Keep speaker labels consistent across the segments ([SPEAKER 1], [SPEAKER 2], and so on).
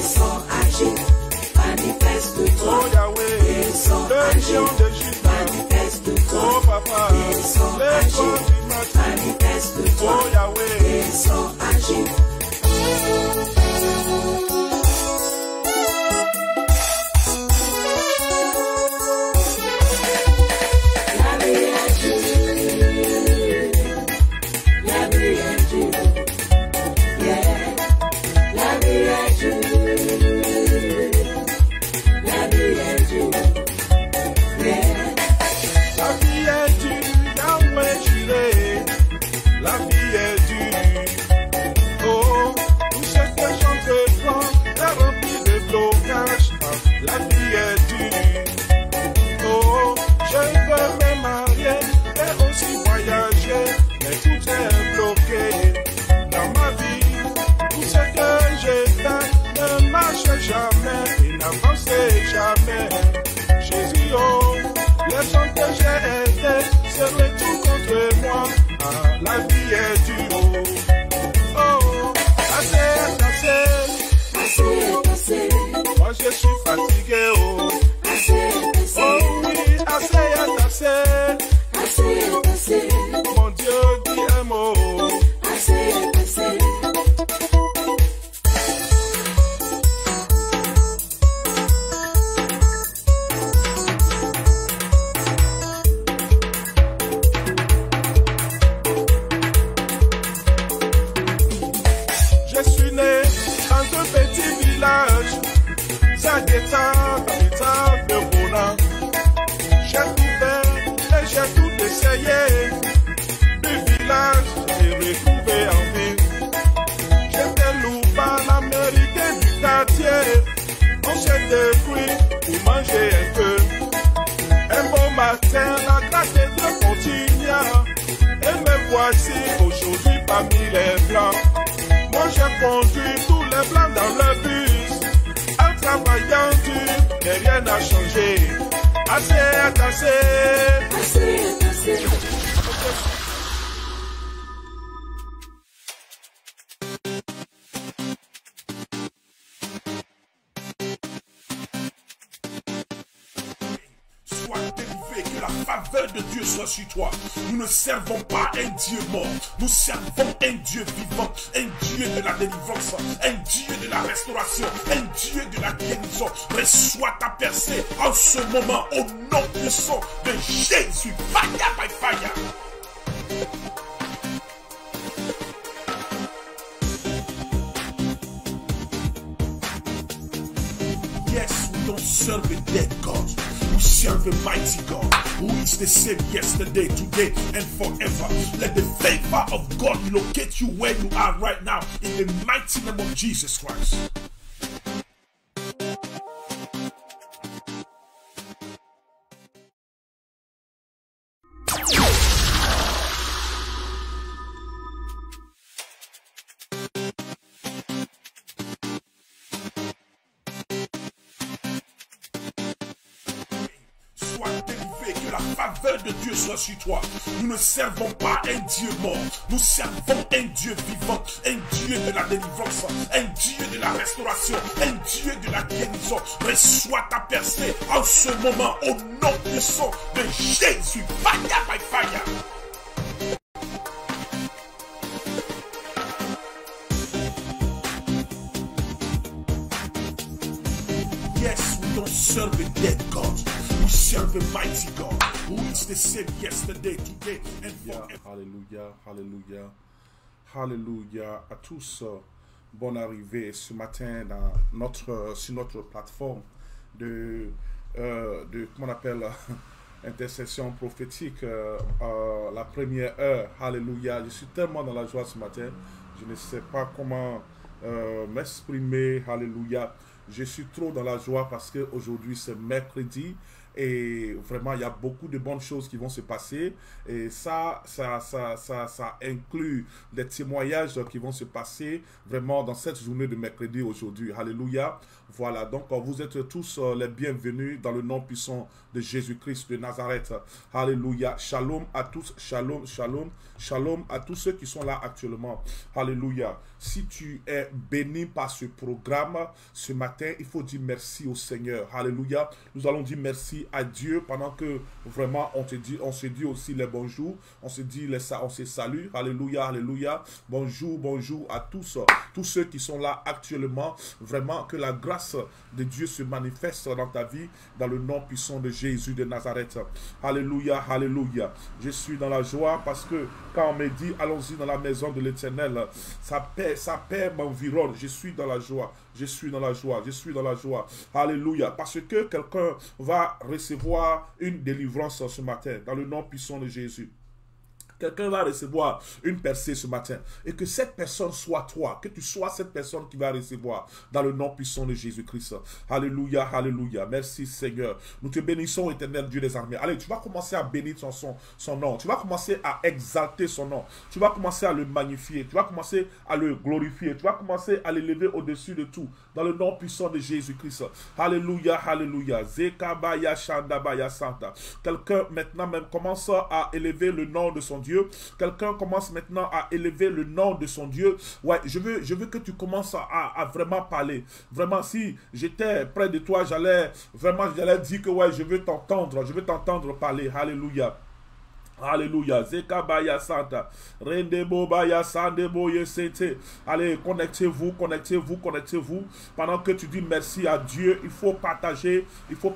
[SPEAKER 1] Manifeste-toi,
[SPEAKER 2] oh Yahweh, le lion de Juda,
[SPEAKER 1] manifeste-toi,
[SPEAKER 2] oh Papa, l'étoile du matin,
[SPEAKER 1] manifeste-toi,
[SPEAKER 2] oh Yahweh,
[SPEAKER 1] descends, agis. La vie est dure, la vie est dure, yeah. La vie est dure, la vie est dure, yeah.
[SPEAKER 2] la vie est dure, Yahweh Jireh, la vie est dure, oh, tout ce que j'entreprends est rempli de blocages, la vie est dure, oh, je veux me marier et aussi voyager, mais tout est bloqué dans ma vie, tout ce que j'ai fait ne marche jamais et n'avance jamais, Jésus, oh, les gens que j'ai aidés se retournent contre moi. Ah, la vie est dure. Oh, assez, assez.
[SPEAKER 1] Assez, assez,
[SPEAKER 2] Moi je suis fatigué. Oh,
[SPEAKER 1] assez, assez,
[SPEAKER 2] oh oui, assez, assez.
[SPEAKER 1] assez, assez,
[SPEAKER 2] Mon Dieu dit un mot.
[SPEAKER 1] assez, assez.
[SPEAKER 2] Je suis né dans un petit village. Ça détend de bonheur. J'ai tout fait et j'ai tout essayé. Du village, j'ai retrouvé en ville. J'étais loup par l'Amérique du quartier. On jette des fruits pour manger un peu. Un beau matin, la grâce de Dieu continue. Et me voici aujourd'hui parmi les blancs. Moi j'ai conduit tous les blancs dans le bus. En travaillant dur, mais rien n'a changé. Assez, assez.
[SPEAKER 1] Assez, assez.
[SPEAKER 3] Sois délivré, que la faveur de Dieu soit sur toi. Nous ne servons pas un Dieu mort, nous servons un Dieu vivant, un Dieu de la délivrance, un Dieu de la restauration, un Dieu de la guérison. Reçois ta percée en ce moment au nom puissant de Jésus. Fire by fire. Yes, we don't serve a dead God. We serve a mighty God who is the same yesterday, today, and forever. Let the favor of God locate you where you are right now in the mighty name of Jesus Christ. Sois délivré, que la faveur de Dieu soit sur toi. Nous ne servons pas un Dieu mort, nous servons un Dieu vivant, un Dieu de la délivrance, un Dieu de la restauration, un Dieu de la guérison. Reçois ta percée en ce moment au nom puissant de Jésus. Fire by fire. Yes, we don't serve a dead God. We serve a mighty God who is the same yesterday, today, and forever.
[SPEAKER 4] Alléluia, alléluia, alléluia à tous. Bonne arrivée ce matin sur notre plateforme de comment on appelle, intercession prophétique, la première heure. Alléluia. Je suis tellement dans la joie ce matin. Je ne sais pas comment m'exprimer. Alléluia. Je suis trop dans la joie parce qu'aujourd'hui c'est mercredi. Et vraiment, il y a beaucoup de bonnes choses qui vont se passer. Et ça inclut des témoignages qui vont se passer vraiment dans cette journée de mercredi aujourd'hui. Alléluia. Voilà, donc vous êtes tous les bienvenus dans le nom puissant de Jésus-Christ de Nazareth. Alléluia. Shalom à tous. Shalom, shalom. Shalom à tous ceux qui sont là actuellement. Alléluia. Si tu es béni par ce programme ce matin, il faut dire merci au Seigneur. Alléluia. Nous allons dire merci à Dieu pendant que vraiment on se dit aussi les bonjours. On se salue. Alléluia, alléluia. Bonjour, bonjour à tous ceux qui sont là actuellement. Vraiment que la grâce de Dieu se manifeste dans ta vie dans le nom puissant de Jésus de Nazareth. Alléluia, alléluia. Je suis dans la joie parce que quand on me dit allons-y dans la maison de l'Éternel, sa paix m'environne. Je suis dans la joie. Je suis dans la joie, je suis dans la joie. Alléluia. Parce que quelqu'un va recevoir une délivrance ce matin dans le nom puissant de Jésus. Quelqu'un va recevoir une percée ce matin. Et que cette personne soit toi. Que tu sois cette personne qui va recevoir dans le nom puissant de Jésus-Christ. Alléluia, alléluia. Merci Seigneur. Nous te bénissons, éternel Dieu des armées. Allez, tu vas commencer à bénir son nom. Tu vas commencer à exalter son nom. Tu vas commencer à le magnifier. Tu vas commencer à le glorifier. Tu vas commencer à l'élever au-dessus de tout. Dans le nom puissant de Jésus-Christ. Alléluia, alléluia. Zekabaya Shandabaya Santa. Quelqu'un maintenant même commence à élever le nom de son Dieu. Quelqu'un commence maintenant à élever le nom de son Dieu. Ouais, je veux que tu commences à vraiment parler. Vraiment, si j'étais près de toi, j'allais dire que ouais, je veux t'entendre parler. Alléluia. Alléluia. Zekabaya Santa. Rendebo Baya Sandebo Yesete. Allez, connectez-vous. Pendant que tu dis merci à Dieu, il faut partager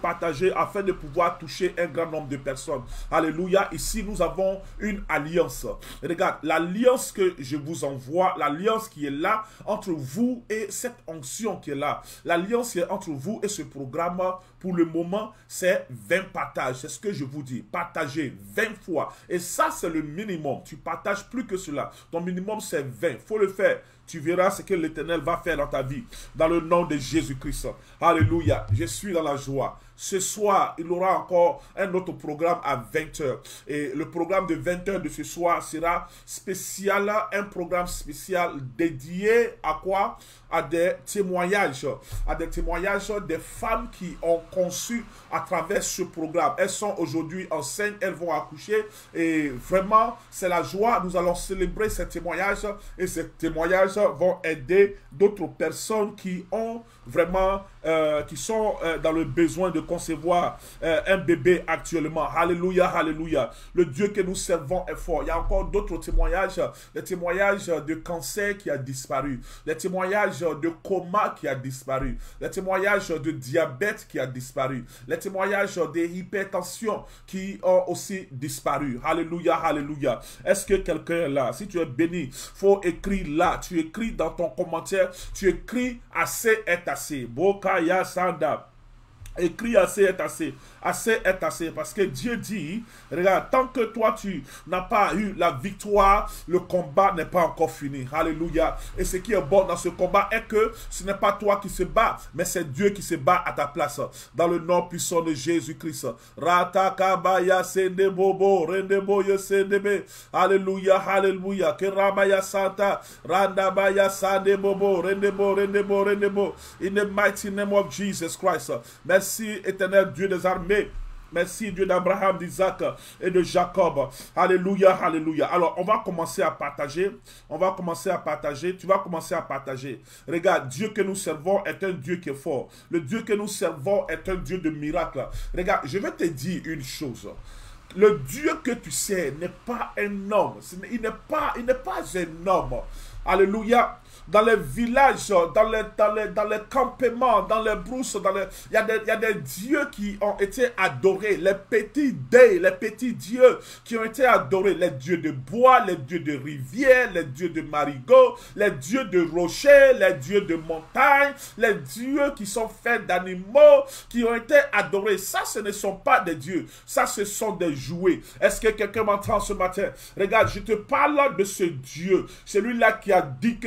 [SPEAKER 4] afin de pouvoir toucher un grand nombre de personnes. Alléluia. Ici, nous avons une alliance. Regarde, l'alliance que je vous envoie, l'alliance qui est là entre vous et cette onction qui est là. L'alliance qui est entre vous et ce programme, pour le moment, c'est 20 partages. C'est ce que je vous dis. Partagez 20 fois. Et ça, c'est le minimum. Tu partages plus que cela. Ton minimum, c'est 20. Il faut le faire. Tu verras ce que l'Éternel va faire dans ta vie. Dans le nom de Jésus-Christ. Alléluia. Je suis dans la joie. Ce soir, il y aura encore un autre programme à 20h. Et le programme de 20h de ce soir sera spécial, un programme spécial dédié à quoi? À des témoignages. À des témoignages des femmes qui ont conçu à travers ce programme. Elles sont aujourd'hui enceintes, elles vont accoucher. Et vraiment, c'est la joie. Nous allons célébrer ces témoignages. Et ces témoignages vont aider d'autres personnes qui ont vraiment, qui sont dans le besoin de concevoir un bébé actuellement. Alléluia, alléluia. Le Dieu que nous servons est fort. Il y a encore d'autres témoignages, les témoignages de cancer qui a disparu, les témoignages de coma qui a disparu, les témoignages de diabète qui a disparu, les témoignages de hypertension qui ont aussi disparu. Alléluia, alléluia. Est-ce que quelqu'un est là? Si tu es béni, faut écrire là. Tu écris dans ton commentaire, tu écris assez est assez. Bokaya Sanda. Écris assez est assez. Assez est assez. Parce que Dieu dit, regarde, tant que toi tu n'as pas eu la victoire, le combat n'est pas encore fini. Alléluia. Et ce qui est bon dans ce combat est que ce n'est pas toi qui se bat, mais c'est Dieu qui se bat à ta place. Dans le nom puissant de Jésus-Christ. Ratakabaya sende bobo, rendebo yesendebe. Alléluia, alléluia. Keramaya santa, randabaya sande bobo, rendebo, rendebo, rendebo. In the mighty name of Jesus Christ. Merci, éternel Dieu des armées. Merci, Dieu d'Abraham, d'Isaac et de Jacob. Alléluia, alléluia. Alors, on va commencer à partager. On va commencer à partager. Tu vas commencer à partager. Regarde, Dieu que nous servons est un Dieu qui est fort. Le Dieu que nous servons est un Dieu de miracles. Regarde, je vais te dire une chose. Le Dieu que tu sais n'est pas un homme. Il n'est pas un homme. Alléluia. Dans les villages, dans les campements, dans les brousses, il y a des dieux qui ont été adorés, les petits déis, les petits dieux qui ont été adorés, les dieux de bois, les dieux de rivière, les dieux de marigots, les dieux de rochers, les dieux de montagne, les dieux qui sont faits d'animaux, qui ont été adorés. Ça, ce ne sont pas des dieux, ça, ce sont des jouets. Est-ce que quelqu'un m'entend ce matin? Regarde, je te parle de ce Dieu, celui-là qui a dit que ceci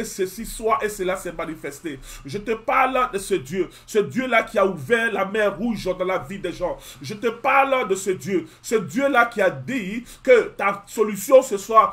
[SPEAKER 4] soit et cela s'est manifesté. Je te parle de ce Dieu-là qui a ouvert la mer rouge dans la vie des gens. Je te parle de ce Dieu-là qui a dit que ta solution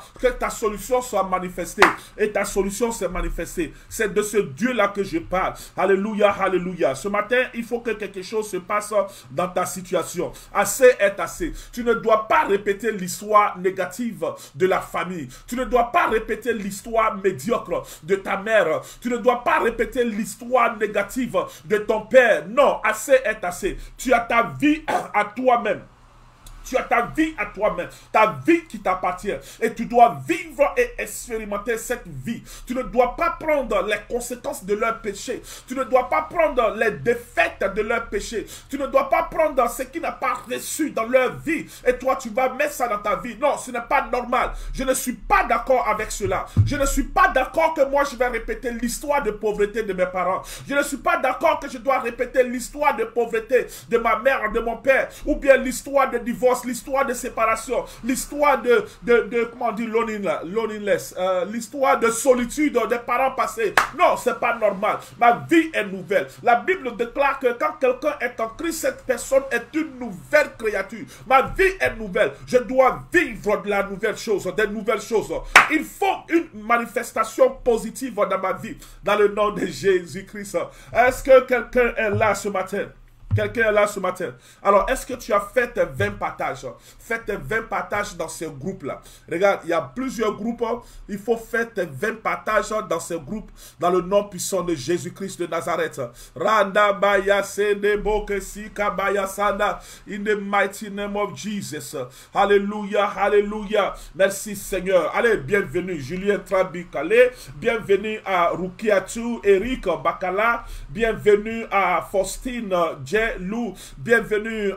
[SPEAKER 4] soit manifestée. Et ta solution s'est manifestée. C'est de ce Dieu-là que je parle. Alléluia, alléluia. Ce matin, il faut que quelque chose se passe dans ta situation. Assez est assez. Tu ne dois pas répéter l'histoire négative de la famille. Tu ne dois pas répéter l'histoire médiocre de ta mère. Tu ne dois pas répéter l'histoire négative de ton père. Non, assez est assez. Tu as ta vie à toi-même. Tu as ta vie à toi-même, ta vie qui t'appartient. Et tu dois vivre et expérimenter cette vie. Tu ne dois pas prendre les conséquences de leur péché. Tu ne dois pas prendre les défaites de leur péché. Tu ne dois pas prendre ce qui n'a pas reçu dans leur vie. Et toi, tu vas mettre ça dans ta vie. Non, ce n'est pas normal. Je ne suis pas d'accord avec cela. Je ne suis pas d'accord que moi, je vais répéter l'histoire de pauvreté de mes parents. Je ne suis pas d'accord que je dois répéter l'histoire de pauvreté de ma mère, de mon père. Ou bien l'histoire de divorce, l'histoire de séparation, l'histoire de comment on dit, loneliness, l'histoire de solitude des parents passés. Non, c'est pas normal. Ma vie est nouvelle. La Bible déclare que quand quelqu'un est en Christ, cette personne est une nouvelle créature. Ma vie est nouvelle. Je dois vivre de la nouvelle chose, des nouvelles choses. Il faut une manifestation positive dans ma vie, dans le nom de Jésus-Christ. Est-ce que quelqu'un est là ce matin? Quelqu'un est là ce matin. Alors, est-ce que tu as fait tes 20 partages? Fais tes 20 partages dans ces groupes-là. Regarde, il y a plusieurs groupes. Il faut faire tes 20 partages dans ces groupes, dans le nom puissant de Jésus-Christ de Nazareth. Randa baya sedebo kesika baya sana. In the mighty name of Jesus. Alléluia, alléluia. Merci Seigneur. Allez, bienvenue Julien Trabikale. Bienvenue à Rukiatu, Eric Bakala. Bienvenue à Faustine Lou, bienvenue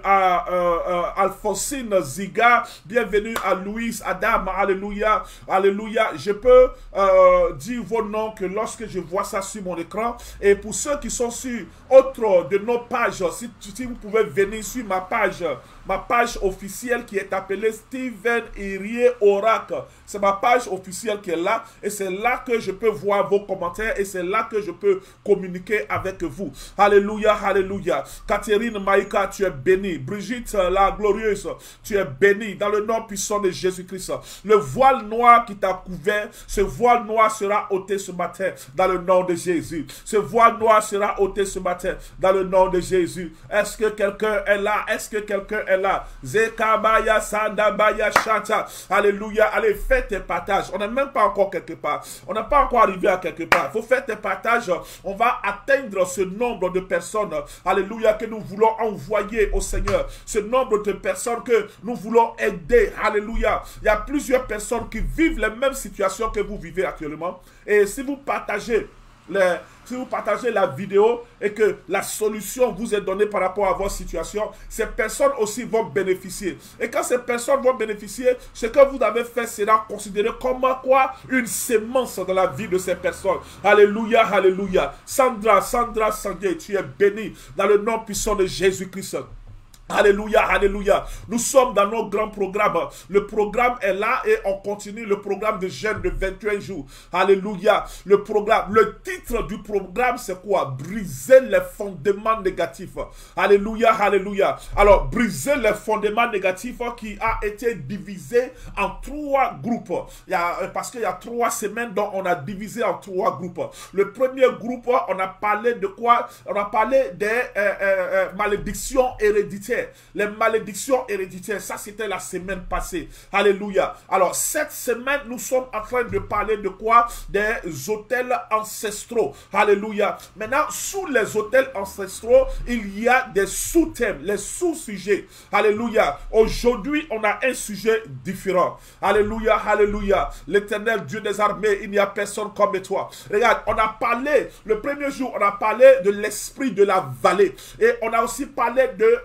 [SPEAKER 4] à Alphonsine Ziga, bienvenue à Louise Adam, alléluia, alléluia. Je peux dire vos noms que lorsque je vois ça sur mon écran. Et pour ceux qui sont sur autre de nos pages, si vous pouvez venir sur ma page officielle qui est appelée Steven Irie Oracle. C'est ma page officielle qui est là et c'est là que je peux voir vos commentaires et c'est là que je peux communiquer avec vous. Alléluia, alléluia. Catherine Maïka, tu es bénie. Brigitte la glorieuse, tu es bénie dans le nom puissant de Jésus-Christ. Le voile noir qui t'a couvert, ce voile noir sera ôté ce matin dans le nom de Jésus. Ce voile noir sera ôté ce matin dans le nom de Jésus. Est-ce que quelqu'un est là? Est-ce que quelqu'un est là? Zekabaya Sandabaya Shanta. Alléluia. Allez, faites tes partages. On n'est même pas encore quelque part. On n'est pas encore arrivé à quelque part. Il faut faire tes partages. On va atteindre ce nombre de personnes. Alléluia. Que nous voulons envoyer au Seigneur. Ce nombre de personnes que nous voulons aider. Alléluia. Il y a plusieurs personnes qui vivent les mêmes situations que vous vivez actuellement. Et si vous partagez la vidéo et que la solution vous est donnée par rapport à votre situation, ces personnes aussi vont bénéficier. Et quand ces personnes vont bénéficier, ce que vous avez fait sera considéré comme quoi? Une sémence dans la vie de ces personnes. Alléluia, alléluia. Sandra Sandier, tu es bénie dans le nom puissant de Jésus-Christ. Alléluia, alléluia. Nous sommes dans nos grands programmes. Le programme est là et on continue le programme de jeûne de 21 jours. Alléluia. Le titre du programme, c'est quoi? Briser les fondements négatifs. Alléluia, alléluia. Alors, briser les fondements négatifs qui a été divisé en 3 groupes. Parce qu'il y a 3 semaines dont on a divisé en 3 groupes. Le premier groupe, on a parlé de quoi? On a parlé des malédictions héréditaires. Les malédictions héréditaires, ça c'était la semaine passée. Alléluia. Alors cette semaine, nous sommes en train de parler de quoi? Des autels ancestraux. Alléluia. Maintenant, sous les autels ancestraux, il y a des sous-thèmes, les sous-sujets. Alléluia. Aujourd'hui, on a un sujet différent. Alléluia, alléluia. L'Éternel Dieu des armées, il n'y a personne comme toi. Regarde, on a parlé, le premier jour, on a parlé de l'esprit de la vallée. Et on a aussi parlé de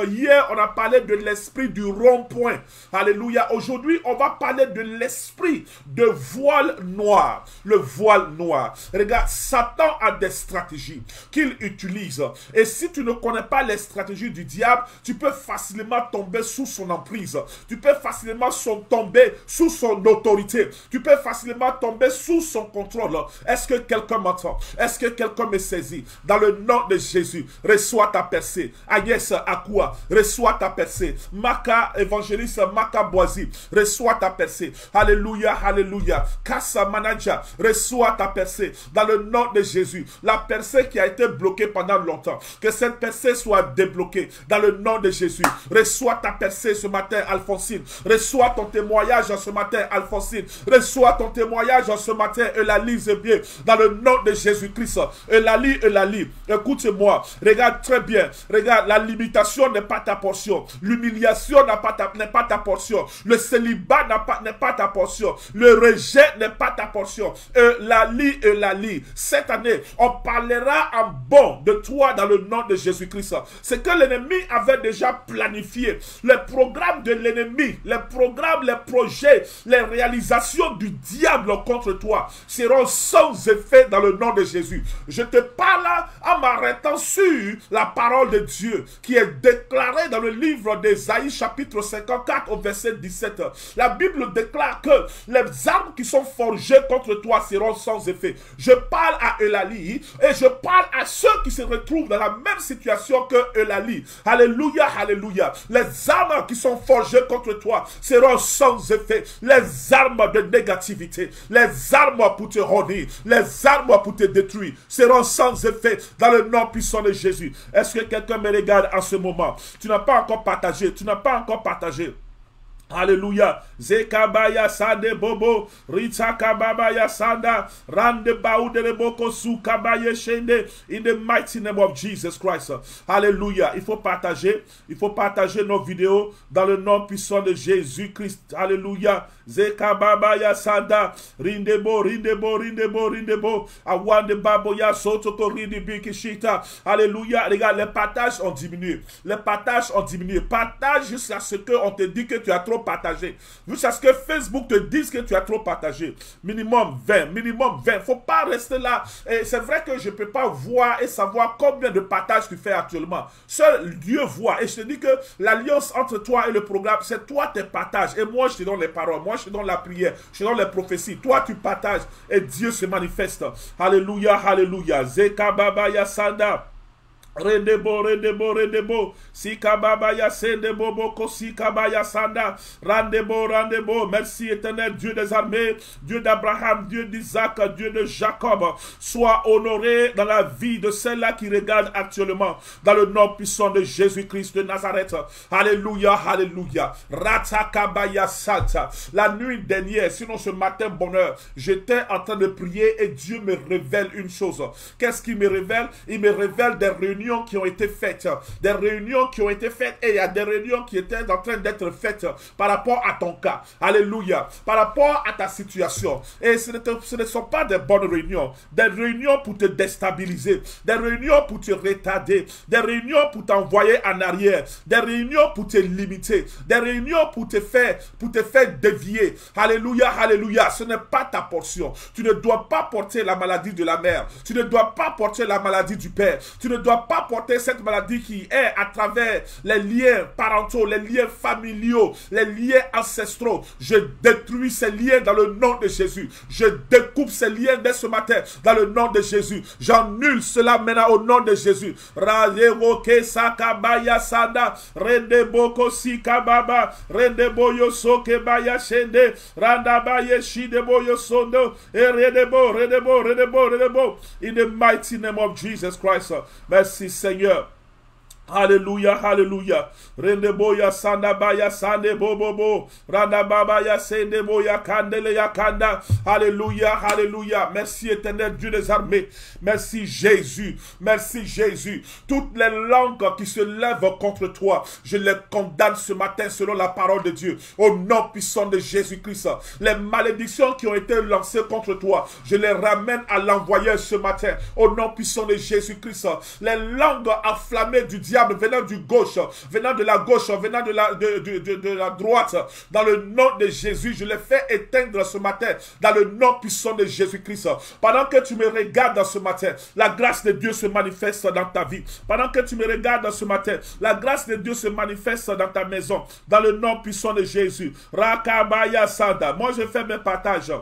[SPEAKER 4] hier, on a parlé de l'esprit du rond-point. Alléluia. Aujourd'hui, on va parler de l'esprit de voile noir. Le voile noir. Regarde, Satan a des stratégies qu'il utilise. Et si tu ne connais pas les stratégies du diable, tu peux facilement tomber sous son emprise. Tu peux facilement tomber sous son autorité. Tu peux facilement tomber sous son contrôle. Est-ce que quelqu'un m'entend? Est-ce que quelqu'un me saisit? Dans le nom de Jésus, reçois ta percée. Agnès Akua, reçois ta percée. Maka, évangéliste Maka Boisi, reçois ta percée. Alléluia, alléluia. Kassa Manaja, reçois ta percée. Dans le nom de Jésus, la percée qui a été bloquée pendant longtemps, que cette percée soit débloquée. Dans le nom de Jésus, reçois ta percée ce matin, Alphonsine. Reçois ton témoignage ce matin, Alphonsine. Reçois ton témoignage ce matin, Eulalie Zébier. Dans le nom de Jésus-Christ. Eulalie, écoute-moi. Regarde très bien. Regarde, la limitation n'est pas ta portion. L'humiliation n'est pas ta portion. Le célibat n'est pas ta portion. Le rejet n'est pas ta portion. Eulalie. Cette année, on parlera en bon de toi dans le nom de Jésus-Christ. C'est que l'ennemi avait déjà planifié. Les programmes de l'ennemi, les programmes, les projets, les réalisations du diable contre toi seront sans effet dans le nom de Jésus. Je te parle en m'arrêtant sur la parole de Dieu qui est déclarée dans le livre d'Ésaïe chapitre 54 au verset 17. La Bible déclare que les armes qui sont forgées contre toi seront sans effet. Je parle à Eulalie et je parle à ceux qui se retrouvent dans la même situation que Eulalie. Alléluia, alléluia. Les armes qui sont forgées contre toi seront sans effet. Les armes de négativité, les armes pour te renier, les armes pour te détruire seront sans effet dans le nom puissant de Jésus. Est-ce que quelqu'un me regarde en ce moment? Tu n'as pas encore partagé, tu n'as pas encore partagé. Alléluia. Zekabaya sande bobo. Rita kababaya sanda. Rande baudere boko su kabaye shende. In the mighty name of Jesus Christ. Alléluia. Il faut partager nos vidéos dans le nom puissant de Jésus-Christ. Alléluia. Zekababaya sanda. Rindebo. Awande baboya sotoko rindibikishita. Alléluia. Regarde, les partages ont diminué. Partage jusqu'à ce qu'on te dit que tu as trop partagé. Jusqu'à ce que Facebook te dise que tu as trop partagé. Minimum 20. Faut pas rester là. Et c'est vrai que je peux pas voir et savoir combien de partages tu fais actuellement. Seul Dieu voit. Et je te dis que l'alliance entre toi et le programme, c'est toi tes partages. Et moi, je te donne les paroles. Moi, je te donne la prière. Je te donne les prophéties. Toi, tu partages. Et Dieu se manifeste. Alléluia, alléluia. Zekababa Yasanda. Rendebo, Sikababaya Sendebo Boko Sikabaya Sanda, Rendebo, merci éternel Dieu des armées, Dieu d'Abraham, Dieu d'Isaac, Dieu de Jacob, sois honoré dans la vie de celle-là qui regarde actuellement, dans le nom puissant de Jésus-Christ de Nazareth. Alléluia, alléluia. Ratakabaya Santa. La nuit dernière, sinon ce matin bonheur, j'étais en train de prier et Dieu me révèle une chose. Qu'est-ce qu'il me révèle? Il me révèle des réunions qui ont été faites, et il y a des réunions qui étaient en train d'être faites par rapport à ton cas, alléluia, par rapport à ta situation, et ce ne sont pas des bonnes réunions, des réunions pour te déstabiliser, des réunions pour te retarder, des réunions pour t'envoyer en arrière, des réunions pour te limiter, des réunions pour te faire dévier, alléluia, alléluia. Ce n'est pas ta portion. Tu ne dois pas porter la maladie de la mère, tu ne dois pas porter la maladie du père, tu ne dois pas porter cette maladie qui est à travers les liens parentaux, les liens familiaux, les liens ancestraux. Je détruis ces liens dans le nom de Jésus. Je découpe ces liens dès ce matin dans le nom de Jésus. J'annule cela maintenant au nom de Jésus. Rayeroke sakabaya sada, rendeboko sikababa, rendeboyo sokebaya shende, randabaye shideboyo sondo, redebo. In the mighty name of Jesus Christ. Merci Seigneur. Alléluia, alléluia. Rendeboya sandabaya sande bobobo. Randababaya sende boya kandele ya kanda. Alléluia, alléluia. Merci éternel Dieu des armées. Merci Jésus. Merci Jésus. Toutes les langues qui se lèvent contre toi, je les condamne ce matin selon la parole de Dieu. Au nom puissant de Jésus-Christ. Les malédictions qui ont été lancées contre toi, je les ramène à l'envoyeur ce matin. Au nom puissant de Jésus-Christ. Les langues enflammées du diable diable venant du gauche, venant de la gauche, venant de la droite, dans le nom de Jésus, je les fais éteindre ce matin, dans le nom puissant de Jésus-Christ. Pendant que tu me regardes ce matin, la grâce de Dieu se manifeste dans ta vie. Pendant que tu me regardes ce matin, la grâce de Dieu se manifeste dans ta maison, dans le nom puissant de Jésus. Rakabaya Sada. Moi, je fais mes partages.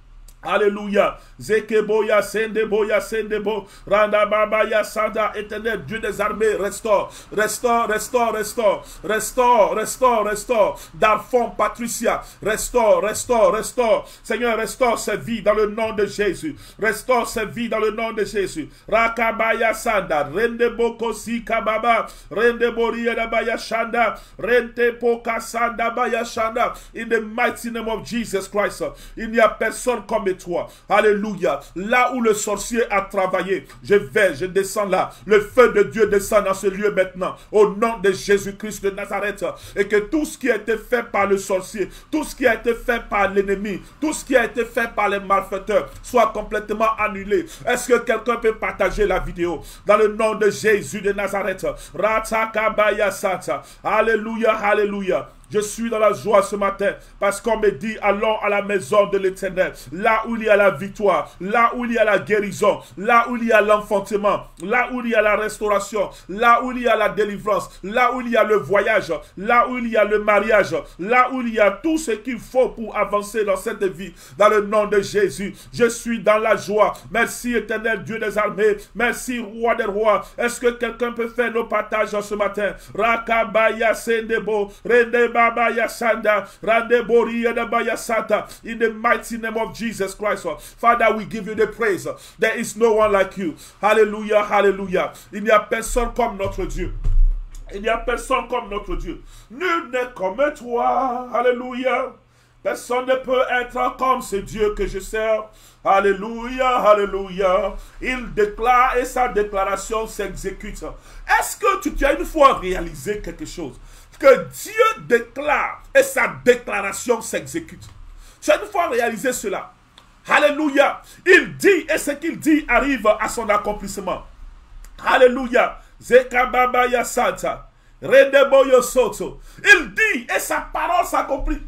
[SPEAKER 4] Alléluia. Zekeboya, Sendeboya, Sendebo, Randababaya, Sada, éternel Dieu des armées, restaure, restaure, restaure, restaure, restaure, restaure, restaure, Darfon, Patricia, restaure, restaure, restaure, Seigneur, restaure ses vies dans le nom de Jésus, restaure ses vies dans le nom de Jésus, Rakabaya, Sanda, Rendebo, Si, Kababa, Rendeboria, Dabaya, Shanda, Rente, Poka, Sanda, Baya, Shanda, in the mighty name of Jesus Christ, il n'y a personne comme toi. Alléluia. Là où le sorcier a travaillé, je descends là. Le feu de Dieu descend dans ce lieu maintenant. Au nom de Jésus-Christ de Nazareth. Et que tout ce qui a été fait par le sorcier, tout ce qui a été fait par l'ennemi, tout ce qui a été fait par les malfaiteurs, soit complètement annulé. Est-ce que quelqu'un peut partager la vidéo? Dans le nom de Jésus de Nazareth. Ratakabaya Sata. Alléluia, alléluia. Je suis dans la joie ce matin parce qu'on me dit allons à la maison de l'Éternel, là où il y a la victoire, là où il y a la guérison, là où il y a l'enfantement, là où il y a la restauration, là où il y a la délivrance, là où il y a le voyage, là où il y a le mariage, là où il y a tout ce qu'il faut pour avancer dans cette vie. Dans le nom de Jésus, je suis dans la joie. Merci Éternel Dieu des armées, merci Roi des rois. Est-ce que quelqu'un peut faire nos partages ce matin? Rakabaya Sendebo, Rendeba Baya Sanda, Randebori Baya Santa, in the mighty name of Jesus Christ. Father, we give you the praise. There is no one like you. Hallelujah, hallelujah. Il n'y a personne comme notre Dieu. Il n'y a personne comme notre Dieu. Nul n'est comme toi. Alléluia. Personne ne peut être comme ce Dieu que je sers. Alléluia, alléluia. Il déclare et sa déclaration s'exécute. Est-ce que tu as une fois réalisé quelque chose? Que Dieu déclare et sa déclaration s'exécute. Tu as une fois réalisé cela. Alléluia. Il dit et ce qu'il dit arrive à son accomplissement. Alléluia. Zekababaya Santa. Redeboyo Soto. Il dit et sa parole s'accomplit.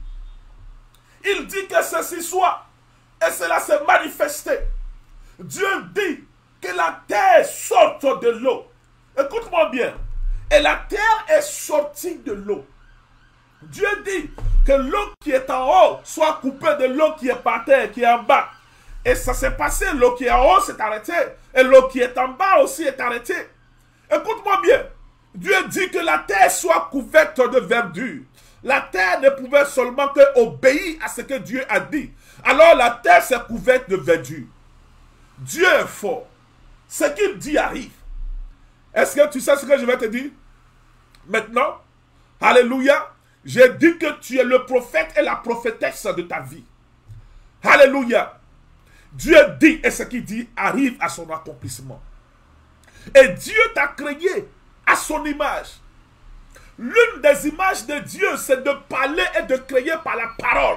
[SPEAKER 4] Il dit que ceci soit et cela s'est manifesté. Dieu dit que la terre sorte de l'eau. Écoute-moi bien. Et la terre est sortie de l'eau. Dieu dit que l'eau qui est en haut soit coupée de l'eau qui est par terre, qui est en bas. Et ça s'est passé, l'eau qui est en haut s'est arrêtée. Et l'eau qui est en bas aussi est arrêtée. Écoute-moi bien. Dieu dit que la terre soit couverte de verdure. La terre ne pouvait seulement que obéir à ce que Dieu a dit. Alors la terre s'est couverte de verdure. Dieu est fort. Ce qu'il dit arrive. Est-ce que tu sais ce que je vais te dire? Maintenant, alléluia, j'ai dit que tu es le prophète et la prophétesse de ta vie. Alléluia. Dieu dit et ce qu'il dit arrive à son accomplissement. Et Dieu t'a créé à son image. L'une des images de Dieu, c'est de parler et de créer par la parole.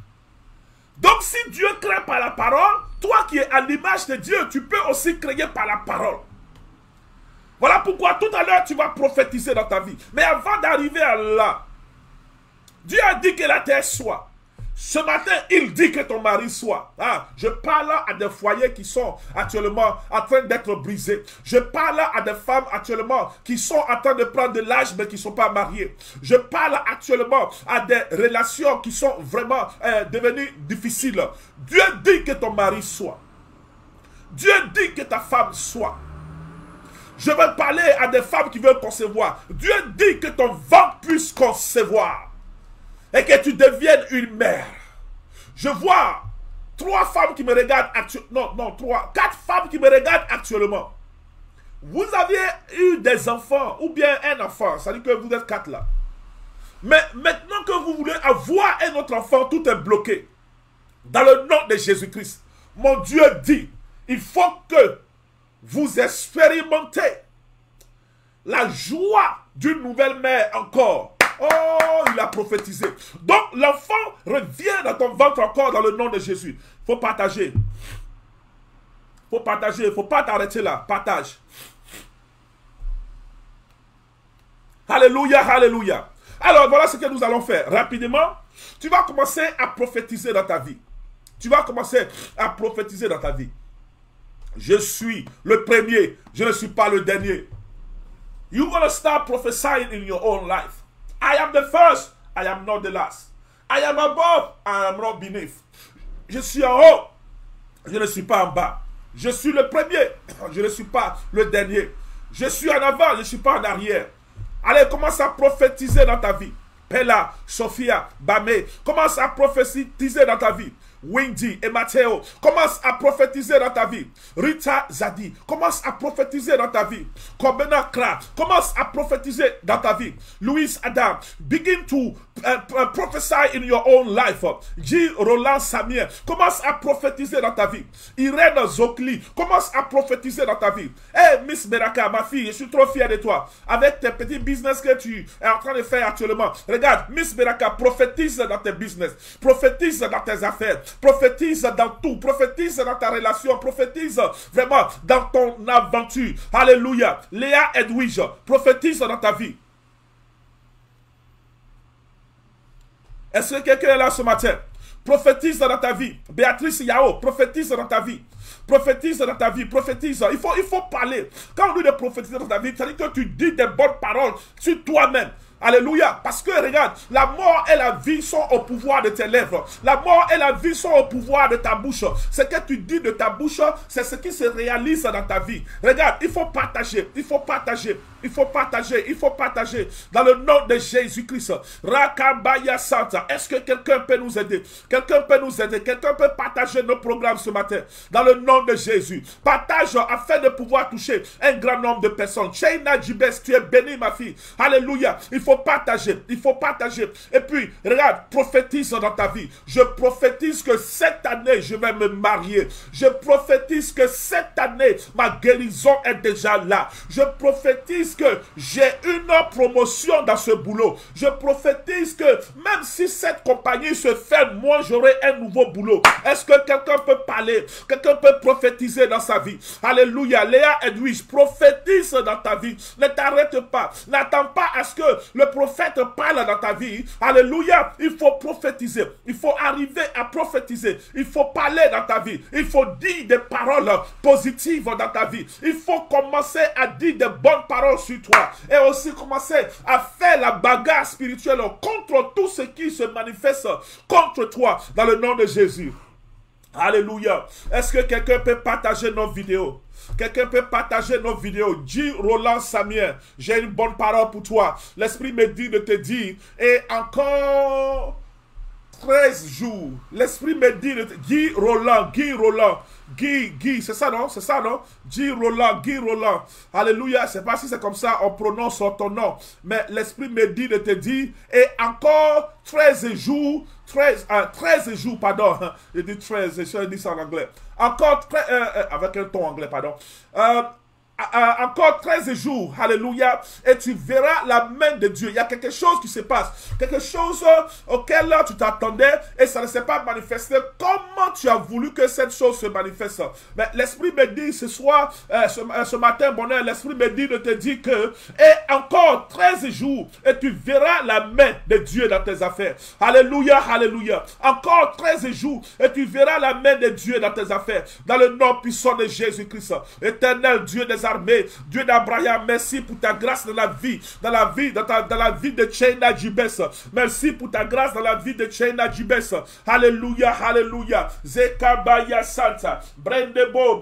[SPEAKER 4] Donc si Dieu crée par la parole, toi qui es à l'image de Dieu, tu peux aussi créer par la parole. Voilà pourquoi tout à l'heure tu vas prophétiser dans ta vie. Mais avant d'arriver à là, Dieu a dit que la terre soit. Ce matin, il dit que ton mari soit. Je parle à des foyers qui sont actuellement en train d'être brisés. Je parle à des femmes actuellement qui sont en train de prendre de l'âge mais qui ne sont pas mariées. Je parle actuellement à des relations qui sont vraiment devenues difficiles. Dieu dit que ton mari soit. Dieu dit que ta femme soit. Je vais parler à des femmes qui veulent concevoir. Dieu dit que ton ventre puisse concevoir. Et que tu deviennes une mère. Je vois 3 femmes qui me regardent actuellement. Non, 4 femmes qui me regardent actuellement. Vous aviez eu des enfants, ou bien un enfant. Ça veut dire que vous êtes 4 là. Mais maintenant que vous voulez avoir un autre enfant, tout est bloqué. Dans le nom de Jésus-Christ. Mon Dieu dit, il faut que vous expérimentez la joie d'une nouvelle mère encore. Oh, il a prophétisé. Donc, l'enfant revient dans ton ventre encore dans le nom de Jésus. Il faut partager. Il faut partager. Il ne faut pas t'arrêter là. Partage. Alléluia, alléluia. Alors, voilà ce que nous allons faire. Rapidement, tu vas commencer à prophétiser dans ta vie. Tu vas commencer à prophétiser dans ta vie. Je suis le premier, je ne suis pas le dernier. You're going to start prophesying in your own life. I am the first, I am not the last. I am above, I am not beneath. Je suis en haut, je ne suis pas en bas. Je suis le premier, je ne suis pas le dernier. Je suis en avant, je ne suis pas en arrière. Allez, commence à prophétiser dans ta vie. Pella, Sophia, Bame, commence à prophétiser dans ta vie. Wendy et Matteo, commence à prophétiser dans ta vie. Rita Zadi, commence à prophétiser dans ta vie. Kobena Kra, commence à prophétiser dans ta vie. Louis Adam, begin to prophesy in your own life. G. Roland Samir, commence à prophétiser dans ta vie. Irène Zokli, commence à prophétiser dans ta vie. Hey Miss Beraka, ma fille, je suis trop fier de toi. Avec tes petits business que tu es en train de faire actuellement. Regarde, Miss Beraka, prophétise dans tes business. Prophétise dans tes affaires. Prophétise dans tout, prophétise dans ta relation, prophétise vraiment dans ton aventure. Alléluia. Léa Edwige, prophétise dans ta vie. Est-ce que quelqu'un est là ce matin? Prophétise dans ta vie. Béatrice Yao, prophétise dans ta vie. Prophétise dans ta vie, prophétise. Il faut parler. Quand on dit de prophétiser dans ta vie, ça veut dire que tu dis des bonnes paroles sur toi-même. Alléluia. Parce que regarde, la mort et la vie sont au pouvoir de tes lèvres. La mort et la vie sont au pouvoir de ta bouche. Ce que tu dis de ta bouche, c'est ce qui se réalise dans ta vie. Regarde, il faut partager. Il faut partager. Il faut partager. Il faut partager. Dans le nom de Jésus-Christ. Rakabaya Santa. Est-ce que quelqu'un peut nous aider? Quelqu'un peut nous aider. Quelqu'un peut partager nos programmes ce matin. Dans le nom de Jésus. Partage afin de pouvoir toucher un grand nombre de personnes. Chaina Jibes, tu es béni, ma fille. Alléluia. Il faut partager, il faut partager. Et puis, regarde, prophétise dans ta vie. Je prophétise que cette année, je vais me marier. Je prophétise que cette année, ma guérison est déjà là. Je prophétise que j'ai une promotion dans ce boulot. Je prophétise que même si cette compagnie se ferme, moi, j'aurai un nouveau boulot. Est-ce que quelqu'un peut parler? Quelqu'un peut prophétiser dans sa vie? Alléluia. Léa Edwige, prophétise dans ta vie. Ne t'arrête pas. N'attends pas à ce que le prophète parle dans ta vie. Alléluia. Il faut prophétiser. Il faut arriver à prophétiser. Il faut parler dans ta vie. Il faut dire des paroles positives dans ta vie. Il faut commencer à dire des bonnes paroles sur toi. Et aussi commencer à faire la bagarre spirituelle contre tout ce qui se manifeste contre toi dans le nom de Jésus. Alléluia. Est-ce que quelqu'un peut partager nos vidéos? Quelqu'un peut partager nos vidéos. Dis Roland Samir, j'ai une bonne parole pour toi. L'Esprit me dit de te dire, et encore 13 jours. L'Esprit me dit de te dire, Guy Roland. Guy, c'est ça non? C'est ça non? Guy Roland. Alléluia. Je ne sais pas si c'est comme ça on prononce ton nom. Mais l'Esprit me dit de te dire, et encore 13 jours. 13 jours, pardon. Je dis 13, je dis ça en anglais. Encore, avec un ton anglais, pardon. Encore 13 jours, alléluia, et tu verras la main de Dieu. Il y a quelque chose qui se passe, quelque chose auquel tu t'attendais et ça ne s'est pas manifesté. Comment tu as voulu que cette chose se manifeste? Mais l'Esprit me dit ce soir, ce matin, bonheur, l'Esprit me dit de te dire que, et encore 13 jours, et tu verras la main de Dieu dans tes affaires. Alléluia, alléluia. Encore 13 jours, et tu verras la main de Dieu dans tes affaires. Dans le nom puissant de Jésus-Christ, éternel Dieu des armées, Dieu d'Abraham, merci pour ta grâce dans la vie, dans la vie de Chaina Jibes. Merci pour ta grâce dans la vie de Chaina Jibes. Alléluia, alléluia. Zekabaya Santa, Brendebo.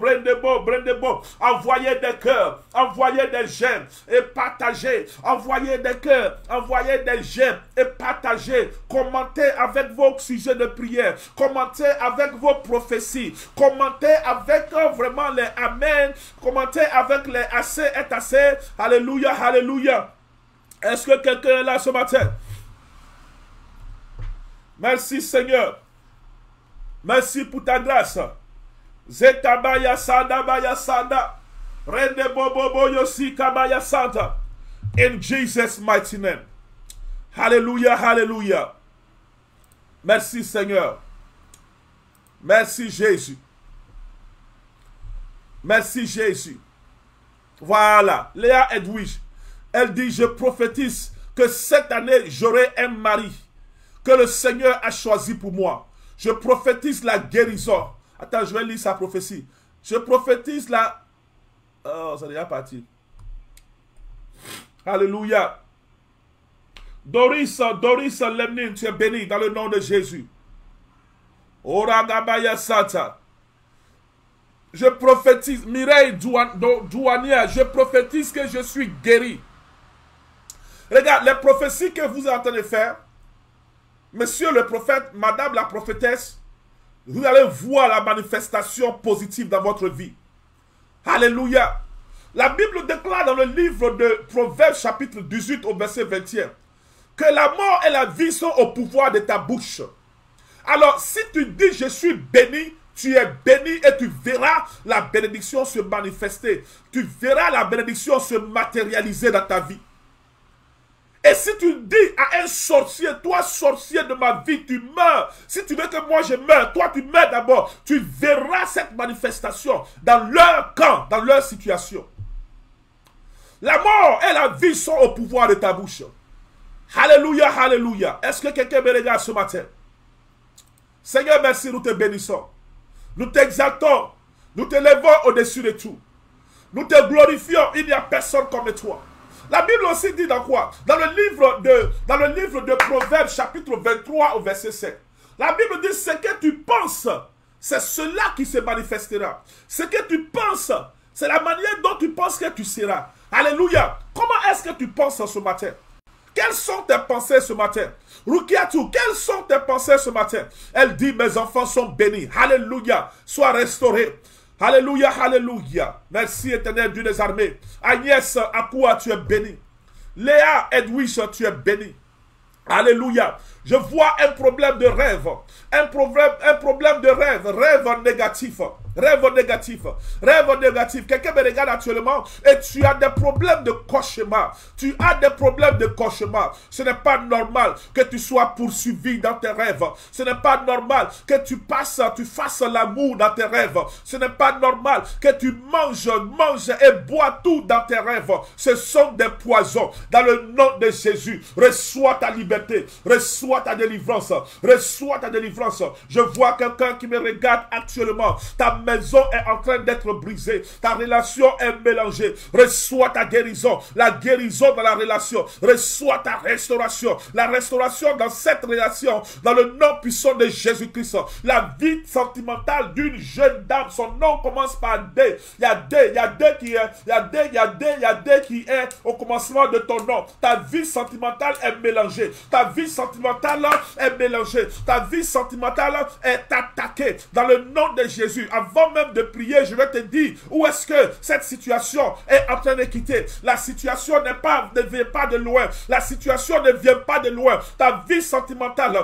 [SPEAKER 4] Envoyez des cœurs, envoyez des j'aime et partagez. Envoyez des cœurs, envoyez des j'aime et partagez. Commentez avec vos sujets de prière, commentez avec vos prophéties, commentez avec vraiment les amen, commentez avec les assez est assez. Alléluia, alléluia. Est-ce que quelqu'un est là ce matin? Merci Seigneur. Merci pour ta grâce. Zetabaya Sada Baya Sada. Rende Bobo Yosi Kabaya Santa. In Jesus' mighty name. Alléluia, alléluia. Merci Seigneur. Merci Jésus. Merci Jésus. Voilà, Léa Edwige. Elle dit, je prophétise que cette année, j'aurai un mari que le Seigneur a choisi pour moi. Je prophétise la guérison. Attends, je vais lire sa prophétie. Je prophétise la... Oh, ça est déjà parti. Alléluia. Doris Lemnin, tu es béni dans le nom de Jésus. Oragabaya Sata. Je prophétise, Mireille Douania, je prophétise que je suis guéri. Regarde, les prophéties que vous êtes en train de faire, monsieur le prophète, madame la prophétesse, vous allez voir la manifestation positive dans votre vie. Alléluia. La Bible déclare dans le livre de Proverbes chapitre 18 au verset 21 que la mort et la vie sont au pouvoir de ta bouche. Alors, si tu dis je suis béni, tu es béni et tu verras la bénédiction se manifester. Tu verras la bénédiction se matérialiser dans ta vie. Et si tu dis à un sorcier, toi sorcier de ma vie, tu meurs. Si tu veux que moi je meure, toi tu meurs d'abord. Tu verras cette manifestation dans leur camp, dans leur situation. La mort et la vie sont au pouvoir de ta bouche. Alléluia, alléluia. Est-ce que quelqu'un me regarde ce matin? Seigneur, merci, nous te bénissons. Nous t'exaltons. Nous te levons au-dessus de tout. Nous te glorifions. Il n'y a personne comme toi. La Bible aussi dit dans quoi? Dans le livre de Proverbes, chapitre 23, au verset 7. La Bible dit, ce que tu penses, c'est cela qui se manifestera. Ce que tu penses, c'est la manière dont tu penses que tu seras. Alléluia. Comment est-ce que tu penses ce matin? Quelles sont tes pensées ce matin? Rukiatu, quelles sont tes pensées ce matin? Elle dit, mes enfants sont bénis. Alléluia. Sois restaurés. Alléluia, alléluia. Merci éternel Dieu des armées. Agnès Akua, tu es béni. Léa Edwige, tu es béni. Alléluia. Je vois un problème de rêve. Un problème de rêve. Rêve négatif. Rêve négatif. Rêve négatif. Quelqu'un me regarde actuellement et tu as des problèmes de cauchemar. Tu as des problèmes de cauchemar. Ce n'est pas normal que tu sois poursuivi dans tes rêves. Ce n'est pas normal que tu fasses l'amour dans tes rêves. Ce n'est pas normal que tu manges et bois tout dans tes rêves. Ce sont des poisons. Dans le nom de Jésus, reçois ta liberté. Reçois ta délivrance. Reçois ta délivrance. Je vois quelqu'un qui me regarde actuellement. Ta maison est en train d'être brisée. Ta relation est mélangée. Reçois ta guérison. La guérison dans la relation. Reçois ta restauration. La restauration dans cette relation. Dans le nom puissant de Jésus-Christ. La vie sentimentale d'une jeune dame. Son nom commence par D. Il y a D qui est au commencement de ton nom. Ta vie sentimentale est mélangée. Ta vie sentimentale est mélangée. Ta vie sentimentale est attaquée. Dans le nom de Jésus. Avant même de prier, je vais te dire où est-ce que cette situation est en train de quitter. La situation ne vient pas de loin. La situation ne vient pas de loin. Ta vie sentimentale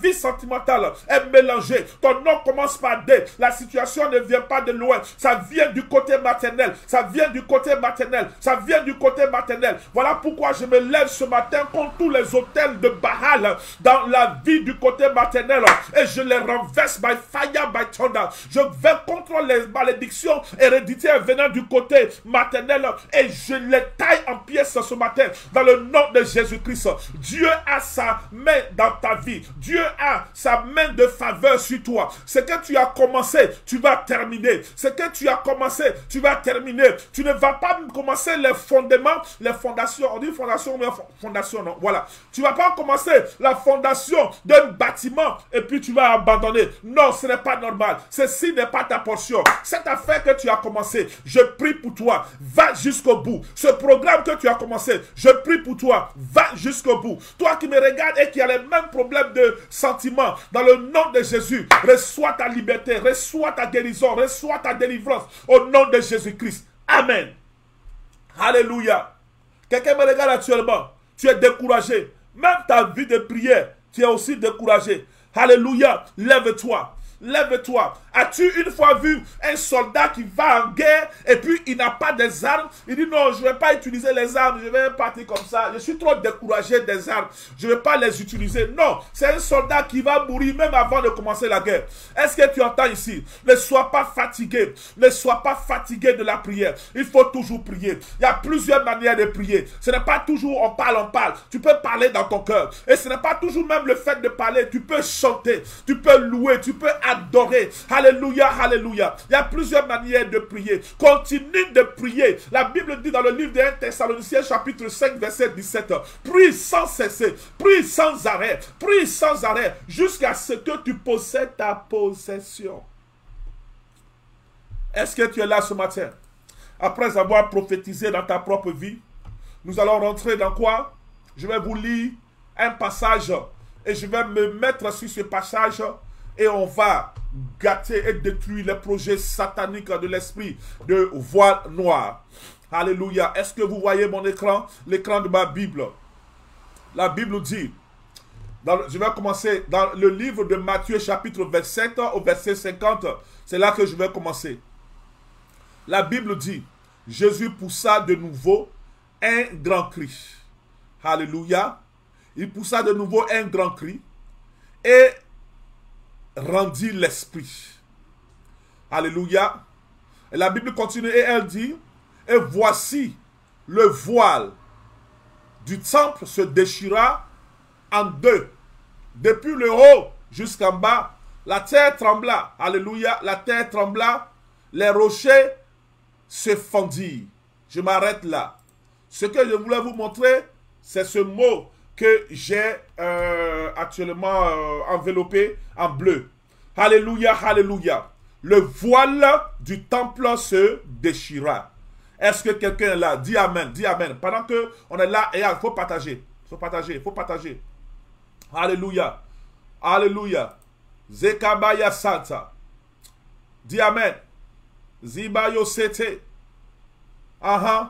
[SPEAKER 4] est mélangée. Ton nom commence par D. La situation ne vient pas de loin. Ça vient du côté maternel. Ça vient du côté maternel. Ça vient du côté maternel. Voilà pourquoi je me lève ce matin contre tous les hôtels de Baal dans la vie du côté maternel et je les renverse by fire, by thunder. Je vais contre les malédictions héréditaires venant du côté maternel et je les taille en pièces ce matin dans le nom de Jésus-Christ. Dieu a sa main dans ta vie. Dieu a sa main de faveur sur toi. Ce que tu as commencé, tu vas terminer. Ce que tu as commencé, tu vas terminer. Tu ne vas pas commencer les fondements, les fondations. On dit fondation ou bien fondation, non? Voilà. Tu ne vas pas commencer la fondation d'un bâtiment et puis tu vas abandonner. Non, ce n'est pas normal. Ceci n'est pas ta portion. Cette affaire que tu as commencé, je prie pour toi. Va jusqu'au bout. Ce programme que tu as commencé, je prie pour toi. Va jusqu'au bout. Toi qui me regardes et qui as les mêmes problèmes de sentiments, dans le nom de Jésus, reçois ta liberté, reçois ta guérison, reçois ta délivrance au nom de Jésus-Christ. Amen. Alléluia. Quelqu'un me regarde actuellement. Tu es découragé. Même ta vie de prière, tu es aussi découragé. Alléluia. Lève-toi. lève-toi. As-tu une fois vu un soldat qui va en guerre et puis il n'a pas des armes? Il dit non, je ne vais pas utiliser les armes, je vais partir comme ça. Je suis trop découragé des armes, je ne vais pas les utiliser. Non, c'est un soldat qui va mourir même avant de commencer la guerre. Est-ce que tu entends ici? Ne sois pas fatigué, ne sois pas fatigué de la prière. Il faut toujours prier. Il y a plusieurs manières de prier. Ce n'est pas toujours on parle. Tu peux parler dans ton cœur. Et ce n'est pas toujours même le fait de parler. Tu peux chanter, tu peux louer, tu peux adorer. Alléluia, alléluia. Il y a plusieurs manières de prier. Continue de prier. La Bible dit dans le livre de 1 Thessaloniciens chapitre 5 verset 17. Prie sans cesser, prie sans arrêt, jusqu'à ce que tu possèdes ta possession. Est-ce que tu es là ce matin? Après avoir prophétisé dans ta propre vie, nous allons rentrer dans quoi? Je vais vous lire un passage et je vais me mettre sur ce passage et on va gâter et détruire les projets sataniques de l'esprit de voile noir. Alléluia. Est-ce que vous voyez mon écran? L'écran de ma Bible. La Bible dit, je vais commencer dans le livre de Matthieu chapitre 27 au verset 50. C'est là que je vais commencer. La Bible dit, Jésus poussa de nouveau un grand cri. Alléluia. Il poussa de nouveau un grand cri et rendit l'esprit. Alléluia. Et la Bible continue et elle dit, et voici le voile du temple se déchira en deux. Depuis le haut jusqu'en bas, la terre trembla. Alléluia. La terre trembla. Les rochers se fendirent. Je m'arrête là. Ce que je voulais vous montrer, c'est ce mot que j'ai actuellement enveloppé en bleu. Alléluia, alléluia. Le voile du temple se déchira. Est-ce que quelqu'un est là? Dis amen, dis amen. Pendant qu'on est là, il faut partager. Il faut partager, il faut partager. Alléluia. Alléluia. Zekabaya Santa. Dis amen. Zibayo Sete. Aha.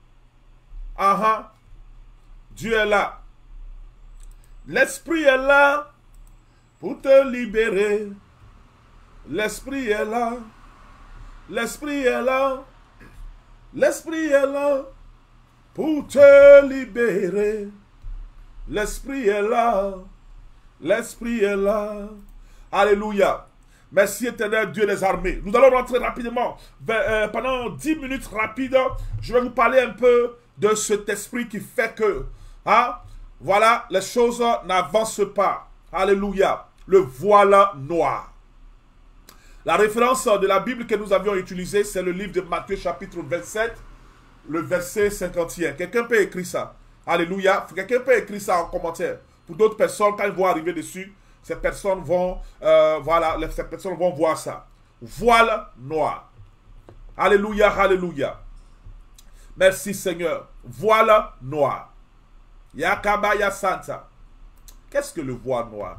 [SPEAKER 4] Aha. Dieu est là. L'Esprit est là pour te libérer. L'Esprit est là. L'Esprit est là. L'Esprit est là pour te libérer. L'Esprit est là. L'Esprit est là. Alléluia. Merci éternel Dieu des armées. Nous allons rentrer rapidement. Pendant 10 minutes rapides, je vais vous parler un peu de cet esprit qui fait que, voilà, les choses n'avancent pas. Alléluia. Le voile noir. La référence de la Bible que nous avions utilisée, c'est le livre de Matthieu chapitre 27, le verset 51. Quelqu'un peut écrire ça. Alléluia. Quelqu'un peut écrire ça en commentaire. Pour d'autres personnes, quand ils vont arriver dessus, ces personnes vont, ces personnes vont voir ça. Voile noir. Alléluia, alléluia. Merci Seigneur. Voile noir. Yakabaya Santa. Qu'est-ce que le voile noir?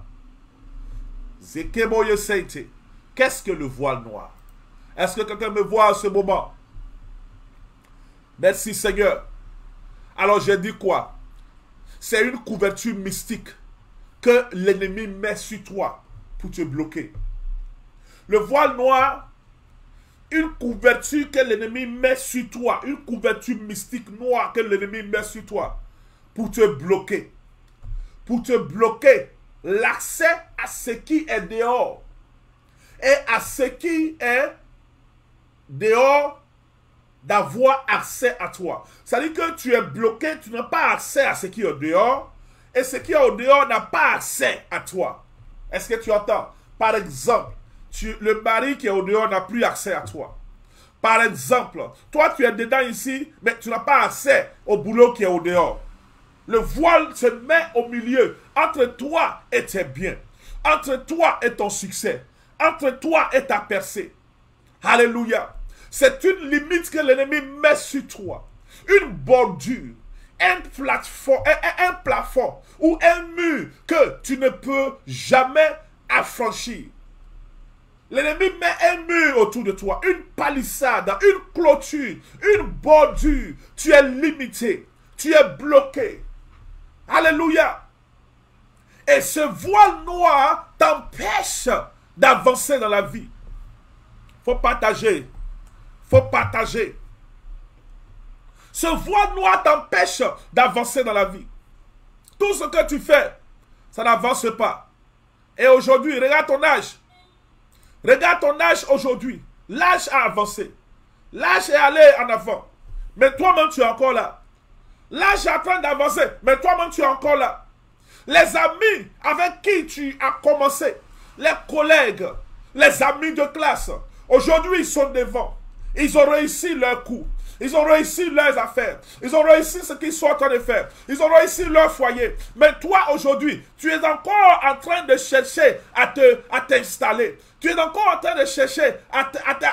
[SPEAKER 4] Zekeboye Seite. Qu'est-ce que le voile noir? Est-ce que quelqu'un me voit à ce moment? Merci Seigneur. Alors j'ai dit quoi? C'est une couverture mystique que l'ennemi met sur toi pour te bloquer. Le voile noir, une couverture que l'ennemi met sur toi, une couverture mystique noire que l'ennemi met sur toi pour te bloquer. Pour te bloquer l'accès à ce qui est dehors et à ce qui est dehors d'avoir accès à toi. C'est-à-dire que tu es bloqué, tu n'as pas accès à ce qui est au dehors et ce qui est au dehors n'a pas accès à toi. Est-ce que tu entends? Par exemple, le mari qui est au dehors n'a plus accès à toi. Par exemple, toi tu es dedans ici, mais tu n'as pas accès au boulot qui est au dehors. Le voile se met au milieu entre toi et tes biens, entre toi et ton succès, entre toi et ta percée. Alléluia. C'est une limite que l'ennemi met sur toi. Une bordure, un plafond ou un mur que tu ne peux jamais affranchir. L'ennemi met un mur autour de toi, une palissade, une clôture, une bordure. Tu es limité, tu es bloqué. Alléluia. Et ce voile noir t'empêche d'avancer dans la vie. Faut partager. Faut partager. Ce voile noir t'empêche d'avancer dans la vie. Tout ce que tu fais, ça n'avance pas. Et aujourd'hui, regarde ton âge. Regarde ton âge aujourd'hui. L'âge a avancé. L'âge est allé en avant. Mais toi-même, tu es encore là. L'âge est en train d'avancer. Mais toi-même, tu es encore là. Les amis avec qui tu as commencé, les collègues, les amis de classe, aujourd'hui, ils sont devant. Ils ont réussi leur coup. Ils ont réussi leurs affaires. Ils ont réussi ce qu'ils sont en train de faire. Ils ont réussi leur foyer. Mais toi, aujourd'hui, tu es encore en train de chercher à t'installer. Tu es encore en train de chercher à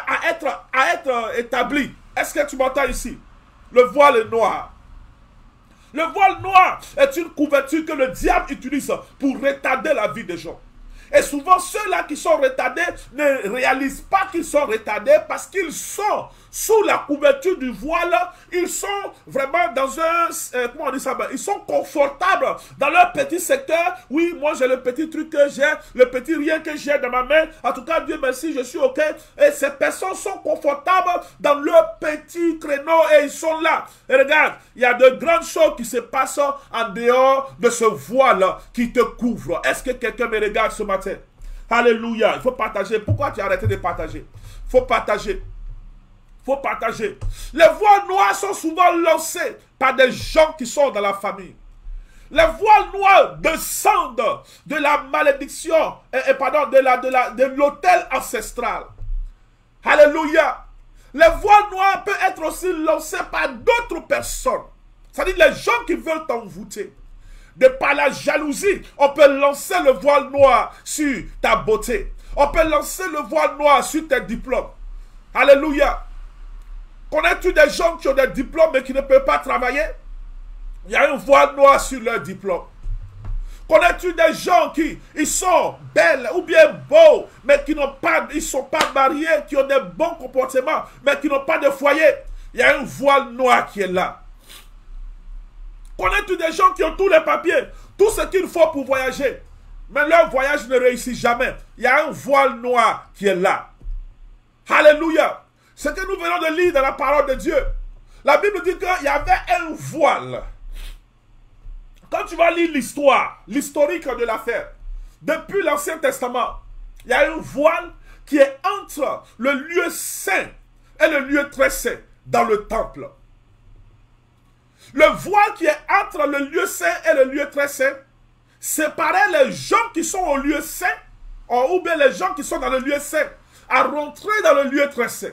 [SPEAKER 4] être établi. Est-ce que tu m'entends ici? Le voile noir. Le voile noir est une couverture que le diable utilise pour retarder la vie des gens. Et souvent, ceux-là qui sont retardés ne réalisent pas qu'ils sont retardés parce qu'ils sont sous la couverture du voile. Ils sont vraiment dans un... comment on dit ça? Ils sont confortables dans leur petit secteur. Oui, moi j'ai le petit truc que j'ai, le petit rien que j'ai dans ma main. En tout cas, Dieu merci, je suis OK. Et ces personnes sont confortables dans leur petit créneau et ils sont là. Et regarde, il y a de grandes choses qui se passent en dehors de ce voile qui te couvre. Est-ce que quelqu'un me regarde ce matin? Alléluia. Il faut partager. Pourquoi tu as arrêté de partager? Il faut partager. Il faut partager. Les voiles noirs sont souvent lancés par des gens qui sont dans la famille. Les voiles noirs descendent de la malédiction, de l'autel ancestral. Alléluia. Les voiles noirs peuvent être aussi lancés par d'autres personnes. C'est-à-dire les gens qui veulent t'envoûter. De par la jalousie, on peut lancer le voile noir sur ta beauté. On peut lancer le voile noir sur tes diplômes. Alléluia. Connais-tu des gens qui ont des diplômes mais qui ne peuvent pas travailler? Il y a un voile noir sur leur diplôme. Connais-tu des gens qui ils sont belles ou bien beaux mais qui n'ont pas, ils ne sont pas mariés, qui ont des bons comportements mais qui n'ont pas de foyer? Il y a un voile noir qui est là. Connais-tu des gens qui ont tous les papiers, tout ce qu'il faut pour voyager, mais leur voyage ne réussit jamais? Il y a un voile noir qui est là. Alléluia. Ce que nous venons de lire dans la parole de Dieu. La Bible dit qu'il y avait un voile. Quand tu vas lire l'histoire, l'historique de l'affaire, depuis l'Ancien Testament, il y a un voile qui est entre le lieu saint et le lieu très saint dans le temple. Le voile qui est entre le lieu saint et le lieu très saint séparait les gens qui sont au lieu saint ou bien les gens qui sont dans le lieu saint à rentrer dans le lieu très saint.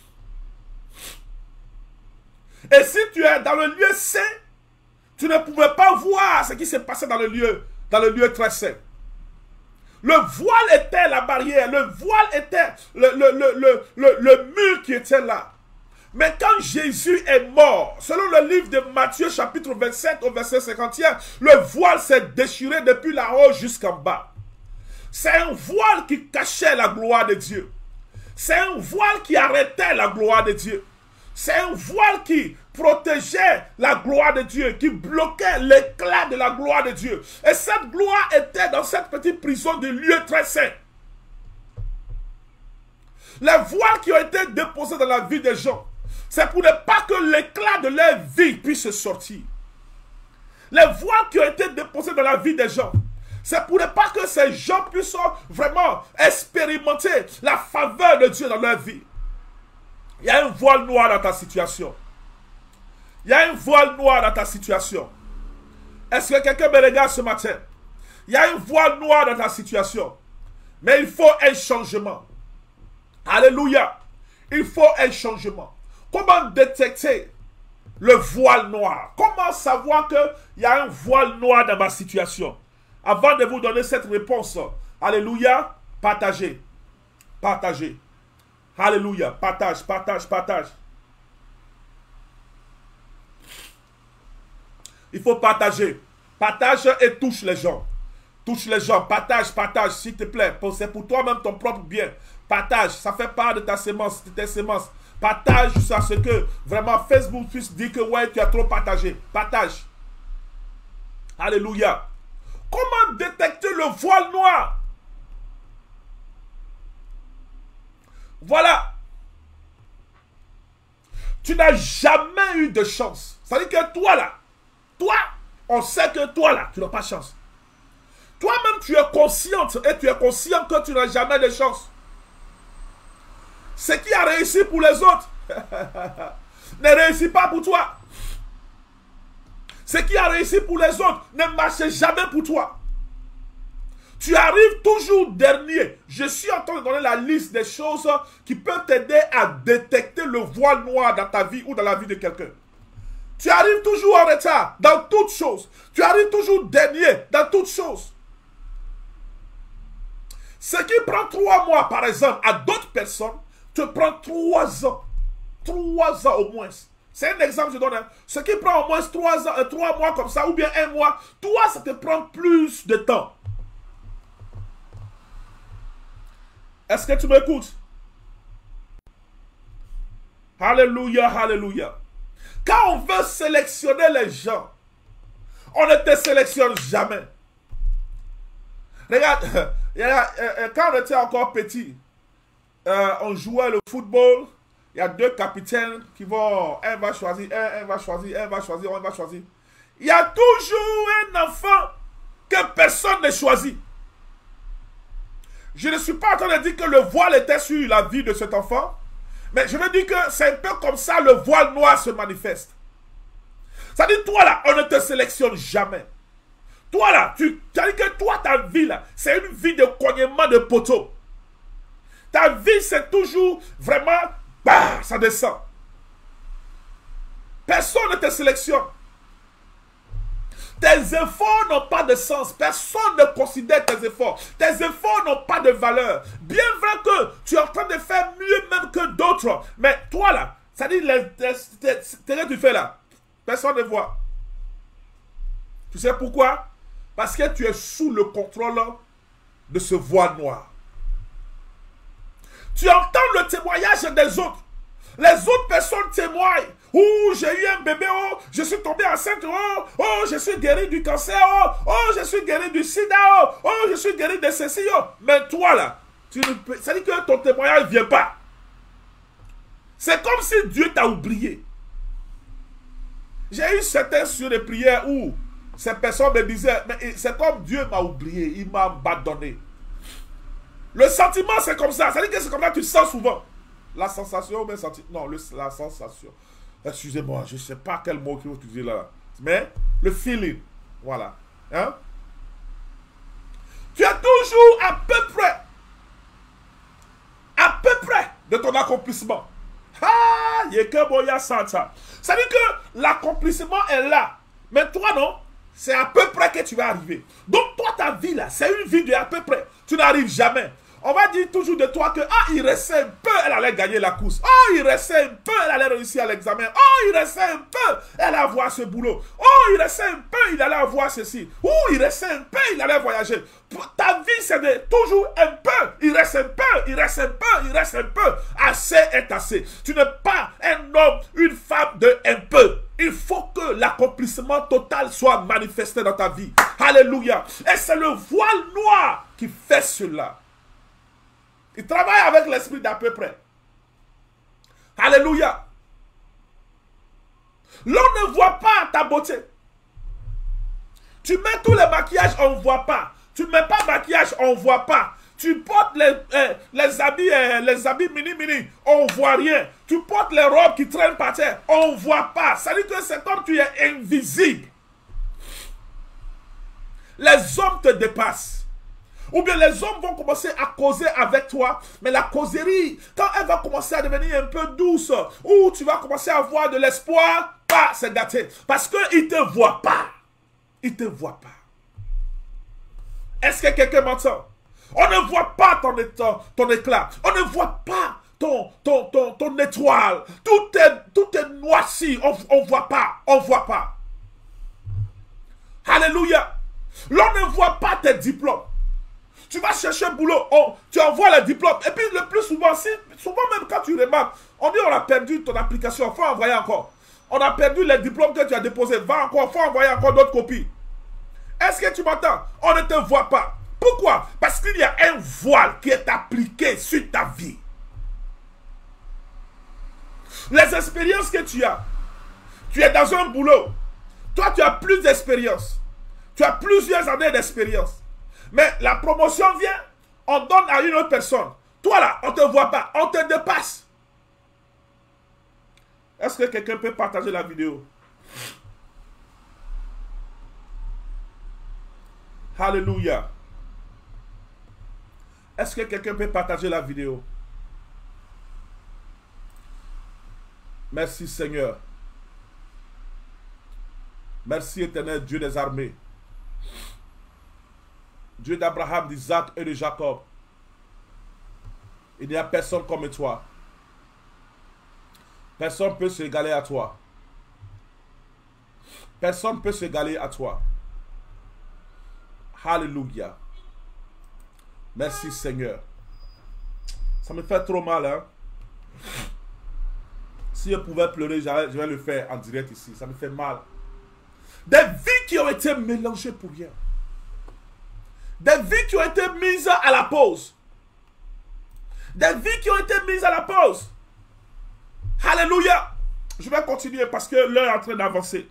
[SPEAKER 4] Et si tu es dans le lieu saint, tu ne pouvais pas voir ce qui s'est passé dans le lieu très saint. Le voile était la barrière, le voile était le mur qui était là. Mais quand Jésus est mort, selon le livre de Matthieu chapitre 27 au verset 51, le voile s'est déchiré depuis la haut jusqu'en bas. C'est un voile qui cachait la gloire de Dieu. C'est un voile qui arrêtait la gloire de Dieu. C'est un voile qui protégeait la gloire de Dieu, qui bloquait l'éclat de la gloire de Dieu. Et cette gloire était dans cette petite prison du lieu très saint. Les voiles qui ont été déposés dans la vie des gens, c'est pour ne pas que l'éclat de leur vie puisse sortir. Les voiles qui ont été déposés dans la vie des gens, c'est pour ne pas que ces gens puissent vraiment expérimenter la faveur de Dieu dans leur vie. Il y a un voile noir dans ta situation. Il y a un voile noir dans ta situation. Est-ce que quelqu'un me regarde ce matin? Il y a un voile noir dans ta situation. Mais il faut un changement. Alléluia. Il faut un changement. Comment détecter le voile noir? Comment savoir qu'il y a un voile noir dans ma situation? Avant de vous donner cette réponse, alléluia, partagez. Partagez. Alléluia, partage, partage, partage. Il faut partager. Partage et touche les gens. Touche les gens, partage, partage, s'il te plaît. C'est pour toi-même ton propre bien. Partage, ça fait part de ta sémence, de tes sémences. Partage jusqu'à ce que vraiment Facebook puisse dire que ouais, tu as trop partagé. Partage. Alléluia. Comment détecter le voile noir? Voilà. Tu n'as jamais eu de chance. C'est-à-dire que toi là, toi, on sait que toi là, tu n'as pas de chance. Toi-même, tu es consciente et tu es conscient que tu n'as jamais de chance. Ce qui a réussi pour les autres ne réussit pas pour toi. Ce qui a réussi pour les autres ne marche jamais pour toi. Tu arrives toujours dernier. Je suis en train de donner la liste des choses qui peuvent t'aider à détecter le voile noir dans ta vie ou dans la vie de quelqu'un. Tu arrives toujours en retard dans toutes choses. Tu arrives toujours dernier dans toutes choses. Ce qui prend 3 mois, par exemple, à d'autres personnes, te prend 3 ans. 3 ans au moins. C'est un exemple que je donne. Hein. Ce qui prend au moins 3 mois comme ça, ou bien 1 mois, toi, ça te prend plus de temps. Est-ce que tu m'écoutes? Alléluia, alléluia. Quand on veut sélectionner les gens, on ne te sélectionne jamais. Regarde, quand on était encore petit, on jouait le football. Il y a 2 capitaines qui vont, un va choisir, un va choisir, un va choisir, un va choisir. Il y a toujours un enfant que personne ne choisit. Je ne suis pas en train de dire que le voile était sur la vie de cet enfant, mais je veux dire que c'est un peu comme ça le voile noir se manifeste. C'est-à-dire, toi là, on ne te sélectionne jamais. Toi là, c'est-à-dire que toi, ta vie là, c'est une vie de cognement de poteau. Ta vie, c'est toujours vraiment, bah, ça descend. Personne ne te sélectionne. Tes efforts n'ont pas de sens. Personne ne considère tes efforts. Tes efforts n'ont pas de valeur. Bien vrai que tu es en train de faire mieux même que d'autres. Mais toi là, c'est-à-dire, ce que tu fais là, personne ne voit. Tu sais pourquoi? Parce que tu es sous le contrôle de ce voile noir. Tu entends le témoignage des autres. Les autres personnes témoignent. Oh, j'ai eu un bébé, oh, je suis tombé enceinte, oh, je suis guéri du cancer, oh, je suis guéri du sida, oh, je suis guéri de ceci, oh. Mais toi là, ça dit que ton témoignage ne vient pas. C'est comme si Dieu t'a oublié. J'ai eu certains sur les prières où ces personnes me disaient, mais c'est comme Dieu m'a oublié, il m'a abandonné. Le sentiment c'est comme ça, ça dit que c'est comme ça que tu sens souvent. La sensation, mais non, la sensation. Excusez-moi, je ne sais pas quel mot qu'il faut utiliser là. Mais le feeling. Voilà. Hein? Tu es toujours à peu près de ton accomplissement. Ah, c'est-à-dire que l'accomplissement est là. Mais toi, non, c'est à peu près que tu vas arriver. Donc, toi, ta vie là, c'est une vie de à peu près. Tu n'arrives jamais. On va dire toujours de toi que, ah, il restait un peu, elle allait gagner la course. Oh, il restait un peu, elle allait réussir à l'examen. Oh, il restait un peu, elle allait avoir ce boulot. Oh, il restait un peu, il allait avoir ceci. Oh, il restait un peu, il allait voyager. Ta vie, c'est de toujours un peu. Il reste un peu, il reste un peu, il reste un peu. Assez est assez. Tu n'es pas un homme, une femme de un peu. Il faut que l'accomplissement total soit manifesté dans ta vie. Alléluia. Et c'est le voile noir qui fait cela. Il travaille avec l'esprit d'à peu près. Alléluia. L'on ne voit pas ta beauté. Tu mets tous les maquillages, on ne voit pas. Tu ne mets pas de maquillage, on ne voit pas. Tu portes les habits mini, on ne voit rien. Tu portes les robes qui traînent par terre, on ne voit pas. Ça veut dire que c'est comme tu es invisible. Les hommes te dépassent. Ou bien les hommes vont commencer à causer avec toi. Mais la causerie, quand elle va commencer à devenir un peu douce, ou tu vas commencer à avoir de l'espoir, pas c'est gâté. Parce qu'ils ne te voient pas. Ils ne te voient pas. Est-ce que quelqu'un m'entend? On ne voit pas ton éclat. On ne voit pas ton étoile. Tout est noirci. On ne voit pas. On ne voit pas. Alléluia. L'on ne voit pas tes diplômes. Tu vas chercher un boulot, tu envoies le diplôme. Et puis le plus souvent, souvent même quand tu remarques, on dit on a perdu ton application, il faut envoyer encore. On a perdu les diplômes que tu as déposés, va encore, il faut envoyer encore d'autres copies. Est-ce que tu m'entends? On ne te voit pas. Pourquoi? Parce qu'il y a un voile qui est appliqué sur ta vie. Les expériences que tu as. Tu es dans un boulot. Toi, tu as plus d'expérience. Tu as plusieurs années d'expérience. Mais la promotion vient, on donne à une autre personne. Toi là, on ne te voit pas, on te dépasse. Est-ce que quelqu'un peut partager la vidéo? Alléluia. Est-ce que quelqu'un peut partager la vidéo? Merci Seigneur. Merci éternel Dieu des armées. Dieu d'Abraham, d'Isaac et de Jacob. Il n'y a personne comme toi. Personne ne peut s'égaler à toi. Personne ne peut s'égaler à toi. Alléluia. Merci Seigneur. Ça me fait trop mal, hein. Si je pouvais pleurer, je vais le faire en direct ici. Ça me fait mal. Des vies qui ont été mélangées pour rien. Des vies qui ont été mises à la pause. Des vies qui ont été mises à la pause. Alléluia. Je vais continuer parce que l'heure est en train d'avancer.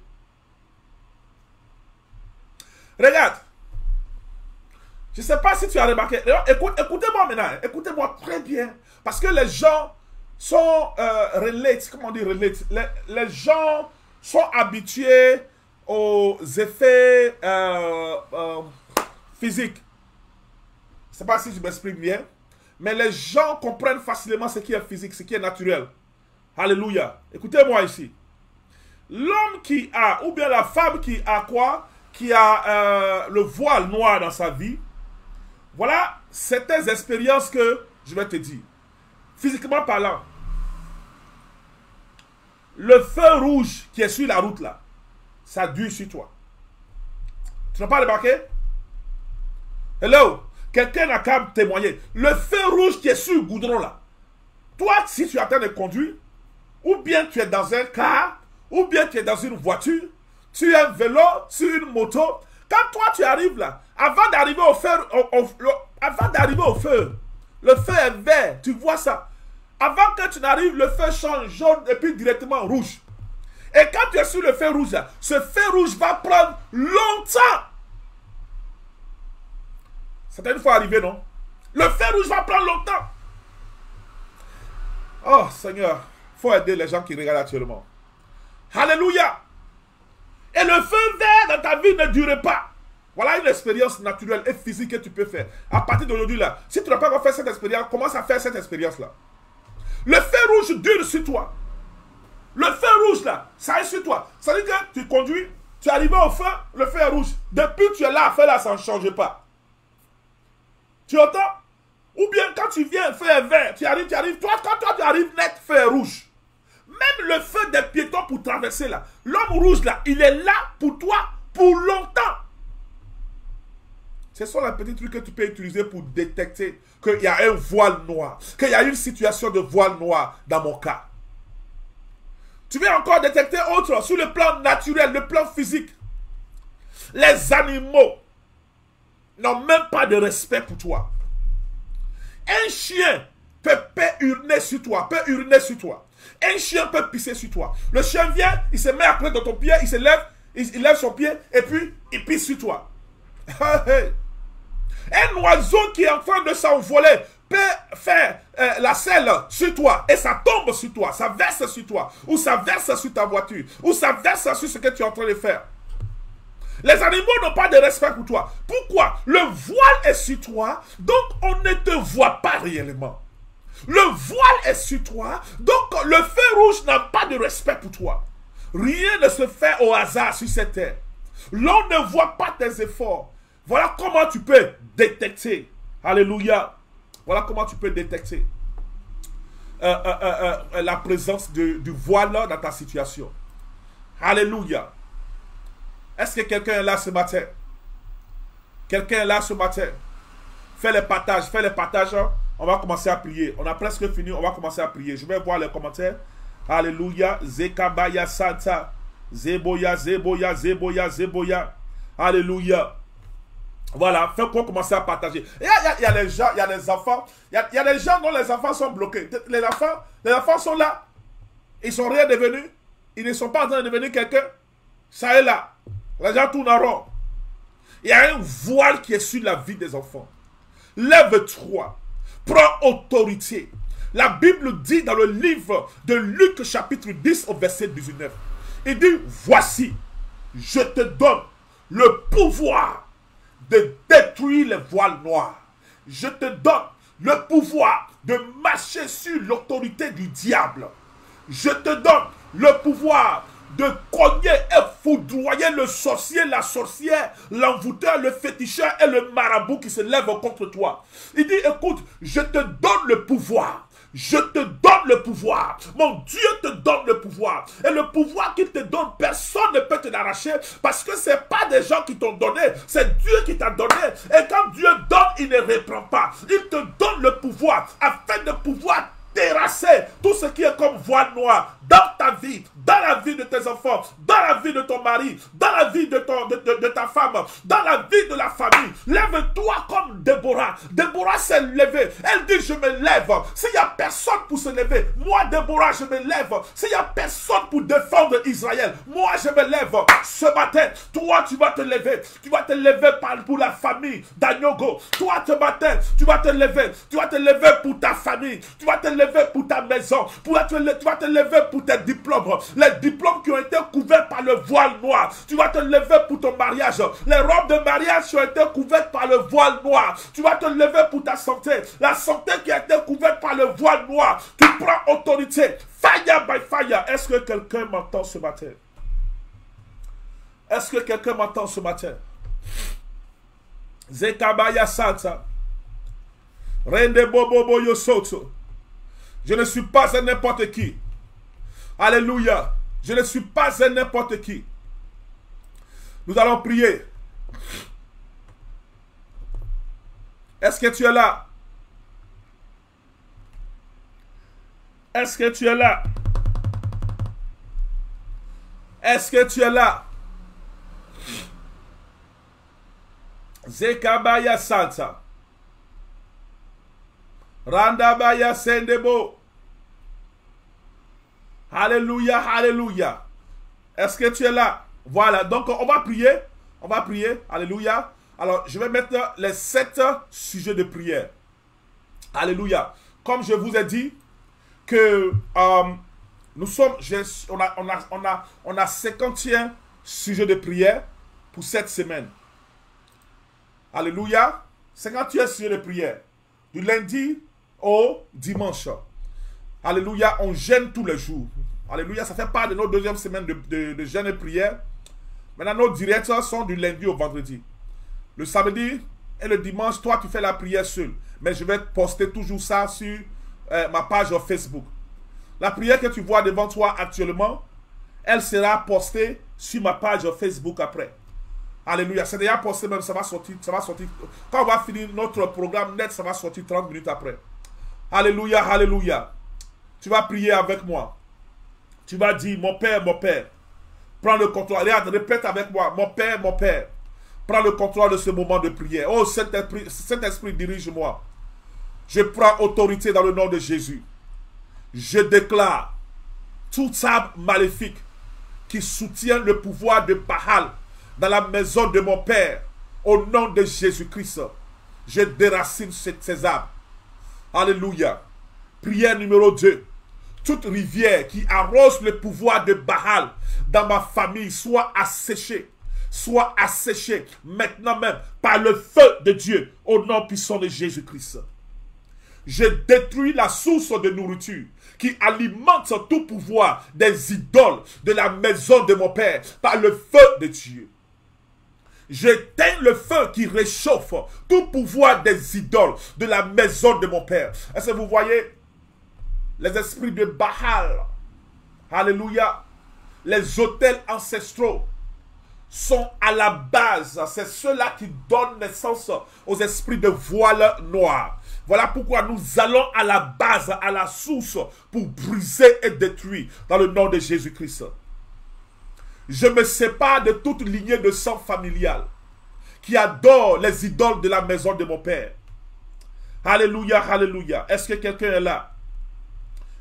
[SPEAKER 4] Regarde. Je ne sais pas si tu as remarqué. Écoutez-moi maintenant. Écoutez-moi très bien. Parce que les gens sont relate. Comment on dit relate? Les gens sont habitués aux effets physiques. Je ne sais pas si je m'exprime bien. Mais les gens comprennent facilement ce qui est physique, ce qui est naturel. Alléluia. Écoutez-moi ici. L'homme qui a, ou bien la femme qui a quoi? Qui a le voile noir dans sa vie. Voilà certaines expériences que je vais te dire. Physiquement parlant. Le feu rouge qui est sur la route là, ça dure sur toi. Tu n'as pas remarqué? Hello? Quelqu'un n'a qu'à me témoigner. Le feu rouge qui est sur le goudron là. Toi, si tu es en train de conduire, ou bien tu es dans un car, ou bien tu es dans une voiture, tu es un vélo, sur une moto. Quand toi tu arrives là, avant d'arriver au feu, le feu est vert, tu vois ça. Avant que tu n'arrives, le feu change jaune et puis directement rouge. Et quand tu es sur le feu rouge là, ce feu rouge va prendre longtemps. C'est une fois arrivé, non? Le feu rouge va prendre longtemps. Oh Seigneur, il faut aider les gens qui regardent actuellement. Alléluia. Et le feu vert dans ta vie ne dure pas. Voilà une expérience naturelle et physique que tu peux faire. À partir d'aujourd'hui là, si tu n'as pas encore fait cette expérience, commence à faire cette expérience là. Le feu rouge dure sur toi. Le feu rouge là, ça est sur toi. Ça veut dire que tu conduis, tu es arrivé au feu, le feu est rouge. Depuis que tu es là, feu là, ça ne change pas. Tu entends? Ou bien quand tu viens, feu est vert, tu arrives, quand toi tu arrives net, feu est rouge. Même le feu des piétons pour traverser là, l'homme rouge là, il est là pour toi pour longtemps. Ce sont les petits trucs que tu peux utiliser pour détecter qu'il y a un voile noir, qu'il y a une situation de voile noir dans mon cas. Tu veux encore détecter autre sur le plan naturel, le plan physique. Les animaux n'ont même pas de respect pour toi. Un chien peut uriner sur toi, Un chien peut pisser sur toi. Le chien vient, il se met à côté de ton pied, il se lève, il lève son pied et puis il pisse sur toi. Un oiseau qui est en train de s'envoler peut faire la selle sur toi et ça tombe sur toi, ça verse sur toi, ou ça verse sur ta voiture, ou ça verse sur ce que tu es en train de faire. Les animaux n'ont pas de respect pour toi. Pourquoi? Le voile est sur toi, donc on ne te voit pas réellement. Le voile est sur toi, donc le feu rouge n'a pas de respect pour toi. Rien ne se fait au hasard sur cette terre. L'on ne voit pas tes efforts. Voilà comment tu peux détecter. Alléluia. Voilà comment tu peux détecter la présence du voile dans ta situation. Alléluia. Est-ce que quelqu'un est là ce matin? Quelqu'un est là ce matin? Fais les partages, hein? On va commencer à prier. On a presque fini, on va commencer à prier. Je vais voir les commentaires. Alléluia. Zekabaya Santa. Zeboya, Zeboya, Zeboya, Zeboya. Alléluia. Voilà, fais qu'on commence à partager. Il y a les gens, il y a les enfants. Il y a des gens dont les enfants sont bloqués. Les enfants sont là. Ils sont rien devenus. Ils ne sont pas en train de devenir quelqu'un. Ça est là. Les gens tournent en rond. Il y a un voile qui est sur la vie des enfants. Lève-toi. Prends autorité. La Bible dit dans le livre de Luc chapitre 10 au verset 19. Il dit, voici, je te donne le pouvoir de détruire les voiles noirs. Je te donne le pouvoir de marcher sur l'autorité du diable. Je te donne le pouvoir de cogner et foudroyer le sorcier, la sorcière, l'envoûteur, le féticheur et le marabout qui se lèvent contre toi. Il dit, écoute, je te donne le pouvoir. Je te donne le pouvoir. Mon Dieu te donne le pouvoir. Et le pouvoir qu'il te donne, personne ne peut te l'arracher parce que ce n'est pas des gens qui t'ont donné. C'est Dieu qui t'a donné. Et quand Dieu donne, il ne reprend pas. Il te donne le pouvoir afin de pouvoir terrasser tout ce qui est comme voile noire dans ta vie, dans la vie de tes enfants, dans la vie de ton mari, dans la vie de ta femme, dans la vie de la famille. Lève-toi comme Déborah. Déborah s'est levée. Elle dit, je me lève. S'il n'y a personne pour se lever, moi Déborah, je me lève. S'il n'y a personne pour défendre Israël, moi je me lève. Ce matin, toi tu vas te lever. Tu vas te lever pour la famille d'Agnogo. Toi ce matin, tu vas te lever. Tu vas te lever pour ta famille. Tu vas te lever pour ta maison. Tu vas te lever pour tes diplômes. Les diplômes qui ont été couverts par le voile noir. Tu vas te lever pour ton mariage. Les robes de mariage qui ont été couvertes par le voile noir. Tu vas te lever pour ta santé. La santé qui a été couverte par le voile noir. Tu prends autorité. Fire by fire. Est-ce que quelqu'un m'entend ce matin? Est-ce que quelqu'un m'entend ce matin? Zekabaya Santa. Rende Bobo Yosoto. Je ne suis pas un n'importe qui. Alléluia. Je ne suis pas un n'importe qui. Nous allons prier. Est-ce que tu es là? Est-ce que tu es là? Est-ce que tu es là? Zekabaya Santa. Randabaya Sendebo. Alléluia, alléluia. Est-ce que tu es là? Voilà, donc on va prier. On va prier, alléluia. Alors, je vais mettre les 7 sujets de prière. Alléluia. Comme je vous ai dit que nous sommes, on a 51 sujets de prière pour cette semaine. Alléluia. 51 sujets de prière. Du lundi au dimanche. Alléluia, on jeûne tous les jours. Alléluia, ça fait part de notre deuxième semaine de jeûne et prière. Maintenant, nos directs sont du lundi au vendredi. Le samedi et le dimanche, toi, tu fais la prière seul. Mais je vais poster toujours ça sur ma page Facebook. La prière que tu vois devant toi actuellement, elle sera postée sur ma page Facebook après. Alléluia, c'est déjà posté même, ça va sortir. Quand on va finir notre programme net, ça va sortir 30 minutes après. Alléluia, alléluia. Tu vas prier avec moi. Tu vas dire, mon Père, prends le contrôle. Regarde, répète avec moi, mon Père, prends le contrôle de ce moment de prière. Oh, Saint-Esprit, dirige-moi. Je prends autorité dans le nom de Jésus. Je déclare toute arme maléfique qui soutient le pouvoir de Baal dans la maison de mon Père, au nom de Jésus-Christ. Je déracine ces armes. Alléluia. Prière numéro 2. Toute rivière qui arrose le pouvoir de Baal dans ma famille soit asséchée. Soit asséchée maintenant même par le feu de Dieu au nom puissant de Jésus-Christ. Je détruis la source de nourriture qui alimente tout pouvoir des idoles de la maison de mon Père par le feu de Dieu. J'éteins le feu qui réchauffe tout pouvoir des idoles de la maison de mon Père. Est-ce que vous voyez les esprits de Baal? Alléluia. Les autels ancestraux sont à la base. C'est ceux-là qui donnent naissance aux esprits de voile noir. Voilà pourquoi nous allons à la base, à la source, pour briser et détruire dans le nom de Jésus-Christ. Je me sépare de toute lignée de sang familial qui adore les idoles de la maison de mon Père. Alléluia, alléluia. Est-ce que quelqu'un est là?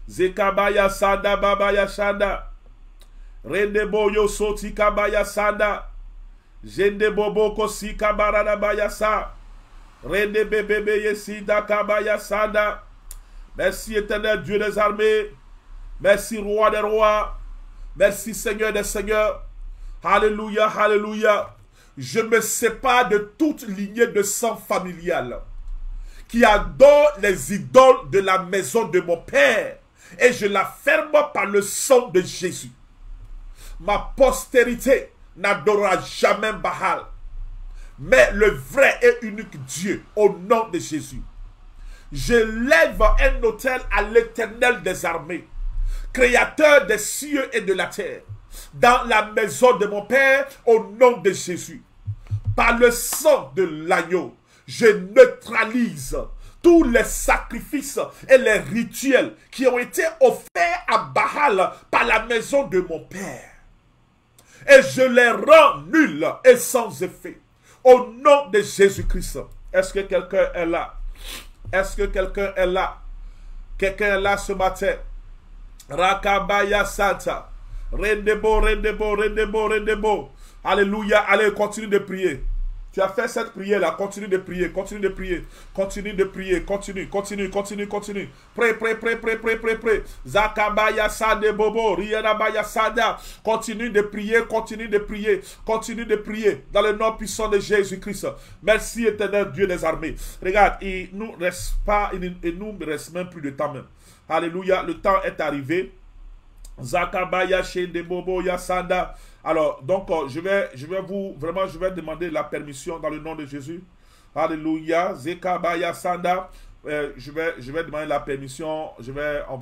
[SPEAKER 4] Zekabaya Sada Babaya Shada. Rendebo Yosoti Kabaya Sada. Jende Bobo Kosi Kabarada Bayasa. Rende Bébé Yesida Kabaya Sada. Merci éternel Dieu des armées. Merci roi des rois. Merci Seigneur des seigneurs. Alléluia, alléluia. Je me sépare de toute lignée de sang familial qui adore les idoles de la maison de mon père et je la ferme par le sang de Jésus. Ma postérité n'adorera jamais Baal, mais le vrai et unique Dieu au nom de Jésus. Je lève un autel à l'Éternel des armées, créateur des cieux et de la terre, dans la maison de mon Père, au nom de Jésus. Par le sang de l'agneau, je neutralise tous les sacrifices et les rituels qui ont été offerts à Baal par la maison de mon Père. Et je les rends nuls et sans effet. Au nom de Jésus-Christ. Est-ce que quelqu'un est là? Est-ce que quelqu'un est là? Quelqu'un est là ce matin? Rakabaya Santa. Rendebo, rendebo, rendebo, rendebo. Alléluia. Allez, continue de prier. Tu as fait cette prière-là. Continue de prier. Continue de prier. Continue de prier. Continue, continue, continue, continue. Prie, prie, prie, prie, prie, prie, prie. Zakabaya Sade Bobo. Riyanabaya Sada. Continue de prier. Continue de prier. Continue de prier. Dans le nom puissant de Jésus-Christ. Merci, éternel Dieu des armées. Regarde, il nous reste pas, il nous reste même plus de temps même. Alléluia. Le temps est arrivé. Zakabaya Shende Bobo Yasanda. Alors, donc, je vais demander la permission dans le nom de Jésus. Alléluia. Zekabaya Sanda. Je vais demander la permission. On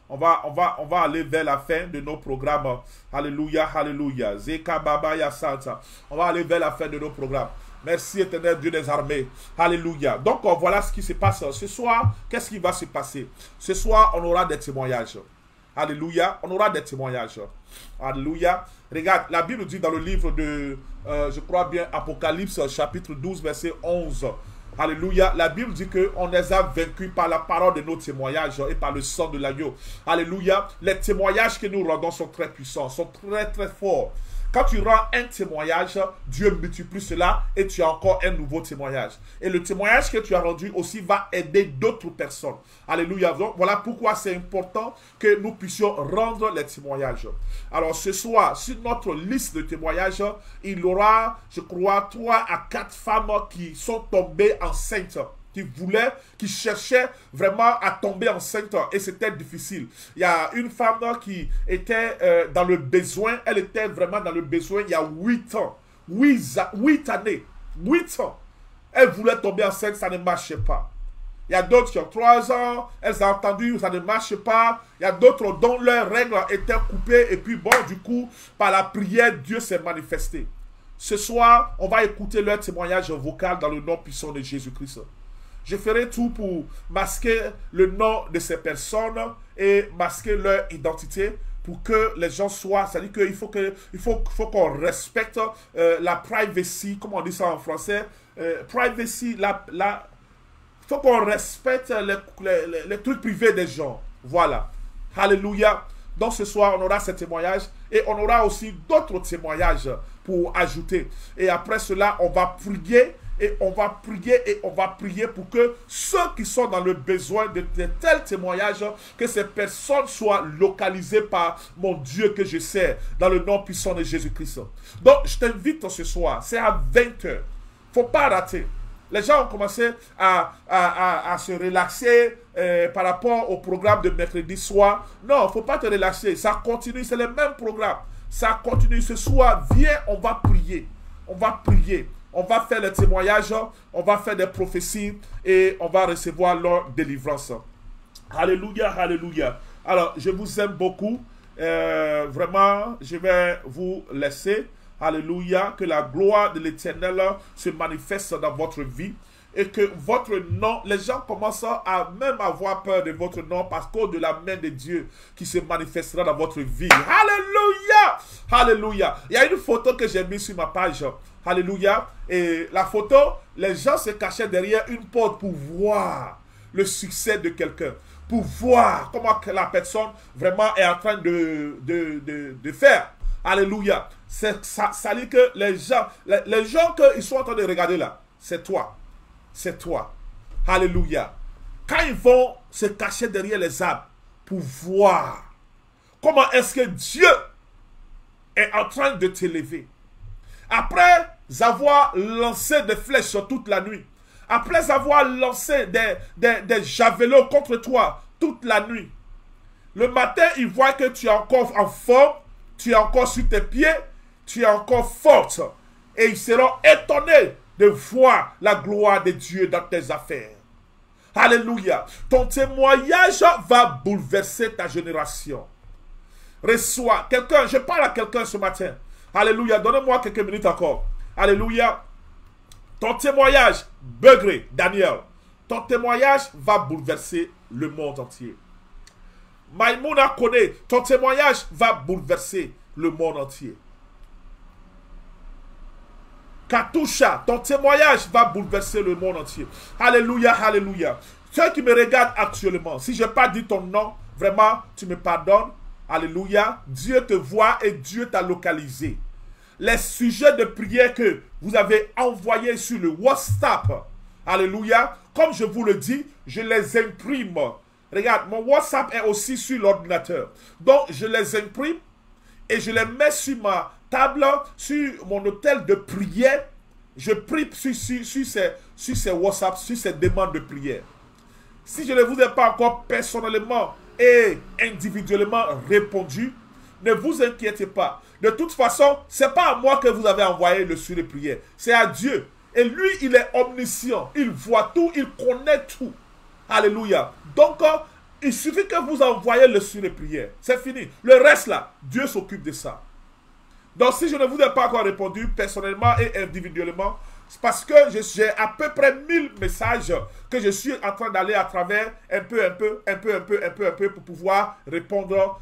[SPEAKER 4] va aller vers la fin de nos programmes. Alléluia, alléluia. Zekabaya Santa. On va aller vers la fin de nos programmes. Merci éternel Dieu des armées. Alléluia. Donc, voilà ce qui se passe. Ce soir, qu'est-ce qui va se passer? Ce soir, on aura des témoignages. Alléluia. On aura des témoignages. Alléluia. Regarde, la Bible dit dans le livre de, je crois bien, Apocalypse, chapitre 12, verset 11. Alléluia. La Bible dit qu'on les a vaincus par la parole de nos témoignages et par le sang de l'agneau. Alléluia. Les témoignages que nous rendons sont très puissants, sont très très forts. Quand tu rends un témoignage, Dieu multiplie cela et tu as encore un nouveau témoignage. Et le témoignage que tu as rendu aussi va aider d'autres personnes. Alléluia. Donc, voilà pourquoi c'est important que nous puissions rendre les témoignages. Alors ce soir, sur notre liste de témoignages, il y aura, je crois, 3 à 4 femmes qui sont tombées enceintes. Qui cherchait vraiment à tomber enceinte et c'était difficile. Il y a une femme qui était dans le besoin, elle était vraiment dans le besoin il y a 8 ans, 8 années, 8 ans. Elle voulait tomber enceinte, ça ne marchait pas. Il y a d'autres qui ont 3 ans, elles ont entendu, ça ne marche pas. Il y a d'autres dont leurs règles étaient coupées et puis bon, du coup, par la prière, Dieu s'est manifesté. Ce soir, on va écouter leur témoignage vocal dans le nom puissant de Jésus-Christ. Je ferai tout pour masquer le nom de ces personnes et masquer leur identité pour que les gens soient... C'est-à-dire qu'il faut qu'on respecte la privacy, comment on dit ça en français? Privacy, il faut qu'on respecte les trucs privés des gens. Voilà. Alléluia. Donc ce soir, on aura ces témoignages et on aura aussi d'autres témoignages pour ajouter. Et après cela, on va prier. Et on va prier pour que ceux qui sont dans le besoin de tels témoignages, que ces personnes soient localisées par mon Dieu que je sers, dans le nom puissant de Jésus-Christ. Donc, je t'invite ce soir, c'est à 20h. Il ne faut pas rater. Les gens ont commencé à se relaxer par rapport au programme de mercredi soir. Non, il ne faut pas te relaxer. Ça continue, c'est le même programme. Ça continue ce soir. Viens, on va prier. On va prier. On va faire les témoignages, on va faire des prophéties et on va recevoir leur délivrance. Alléluia, alléluia. Alors, je vous aime beaucoup. Vraiment, je vais vous laisser. Alléluia. Que la gloire de l'Éternel se manifeste dans votre vie. Et que votre nom, les gens commencent à même avoir peur de votre nom parce qu'au de la main de Dieu qui se manifestera dans votre vie. Alléluia! Alléluia! Il y a une photo que j'ai mise sur ma page. Alléluia! Et la photo, les gens se cachaient derrière une porte pour voir le succès de quelqu'un. pour voir comment que la personne vraiment est en train de faire. Alléluia. Ça dit que les gens qu'ils sont en train de regarder là, c'est toi. C'est toi. Alléluia. Quand ils vont se cacher derrière les arbres pour voir comment est-ce que Dieu est en train de t'élever. Après avoir lancé des flèches toute la nuit, après avoir lancé des javelots contre toi toute la nuit, le matin, ils voient que tu es encore en forme, tu es encore sur tes pieds, tu es encore forte. Et ils seront étonnés de voir la gloire de Dieu dans tes affaires. Alléluia. Ton témoignage va bouleverser ta génération. Reçois quelqu'un, je parle à quelqu'un ce matin. Alléluia, donnez-moi quelques minutes encore. Alléluia. Ton témoignage, Begré, Daniel, ton témoignage va bouleverser le monde entier. Maïmouna connaît, ton témoignage va bouleverser le monde entier. Katusha, ton témoignage va bouleverser le monde entier. Alléluia, alléluia. Ceux qui me regardent actuellement, si je n'ai pas dit ton nom, vraiment, tu me pardonnes. Alléluia. Dieu te voit et Dieu t'a localisé. Les sujets de prière que vous avez envoyés sur le WhatsApp, alléluia, comme je vous le dis, je les imprime. Regarde, mon WhatsApp est aussi sur l'ordinateur. Donc, je les imprime et je les mets sur ma table, sur mon hôtel de prière. Je prie sur ces WhatsApp, sur ces demandes de prière. Si je ne vous ai pas encore personnellement et individuellement répondu, ne vous inquiétez pas. De toute façon, ce n'est pas à moi que vous avez envoyé le sujet de prière. C'est à Dieu. Et lui, il est omniscient. Il voit tout, il connaît tout. Alléluia. Donc, il suffit que vous envoyez le sujet de prière. C'est fini. Le reste là, Dieu s'occupe de ça. Donc, si je ne vous ai pas encore répondu personnellement et individuellement, c'est parce que j'ai à peu près 1000 messages que je suis en train d'aller à travers un peu pour pouvoir répondre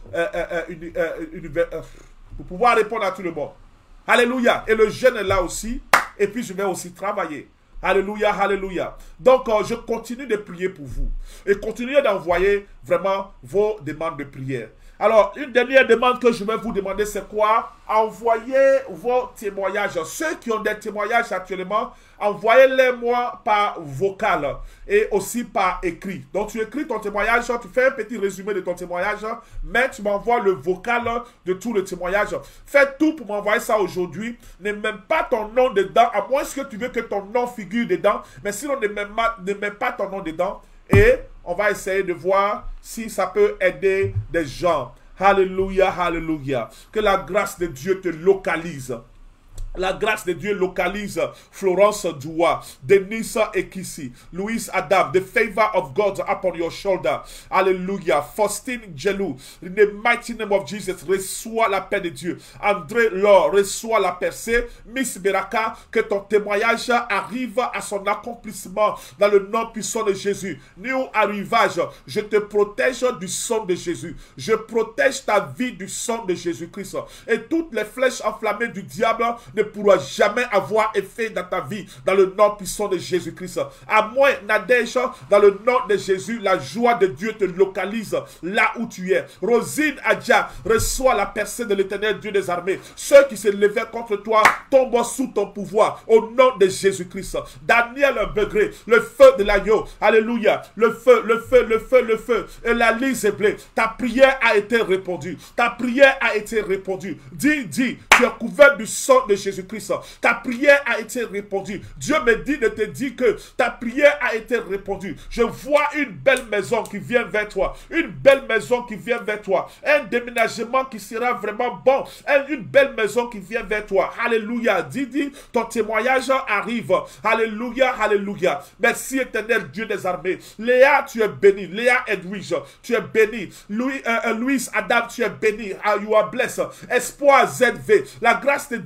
[SPEAKER 4] pour pouvoir répondre à tout le monde. Alléluia. Et le jeûne est là aussi. Et puis je vais aussi travailler. Alléluia, alléluia. Donc je continue de prier pour vous. Et continuez d'envoyer vraiment vos demandes de prière. Alors, une dernière demande que je vais vous demander, c'est quoi? Envoyez vos témoignages. Ceux qui ont des témoignages actuellement, envoyez-les moi par vocal et aussi par écrit. Donc, tu écris ton témoignage, tu fais un petit résumé de ton témoignage, mais tu m'envoies le vocal de tout le témoignage. Fais tout pour m'envoyer ça aujourd'hui. Ne mets pas ton nom dedans, à moins que tu veux que ton nom figure dedans. Mais sinon, ne mets pas ton nom dedans. Et on va essayer de voir si ça peut aider des gens. Alléluia, alléluia. Que la grâce de Dieu te localise. La grâce de Dieu localise Florence Doua, Denise Ekisi, Louise Adam. The favor of God upon your shoulder. Hallelujah. Faustine Jelou. In the mighty name of Jesus, reçois la paix de Dieu. André Laure, reçois la percée. Miss Beraka, que ton témoignage arrive à son accomplissement dans le nom puissant de Jésus. New arrivage, je te protège du sang de Jésus. Je protège ta vie du sang de Jésus-Christ. Et toutes les flèches enflammées du diable ne pourra jamais avoir effet dans ta vie, dans le nom puissant de Jésus-Christ. À moins, Nadège, dans le nom de Jésus, la joie de Dieu te localise là où tu es. Rosine Adja, reçois la percée de l'Éternel Dieu des armées. Ceux qui se levaient contre toi tombent sous ton pouvoir, au nom de Jésus-Christ. Daniel Begré, le feu de l'agneau, alléluia, le feu, le feu, le feu, le feu, et la lise est blée. Ta prière a été répondue. Ta prière a été répondue. Dis, tu es couvert du sang de Jésus-Christ. Ta prière a été répondue. Dieu me dit de te dire que ta prière a été répondue. Je vois une belle maison qui vient vers toi. Une belle maison qui vient vers toi. Un déménagement qui sera vraiment bon. Une belle maison qui vient vers toi. Alléluia. Dis, ton témoignage arrive. Alléluia, alléluia. Merci éternel Dieu des armées. Léa, tu es bénie. Léa Edwige, tu es bénie. Louise Adam, tu es bénie. You are blessed. Espoir ZV. La grâce de Dieu dans ta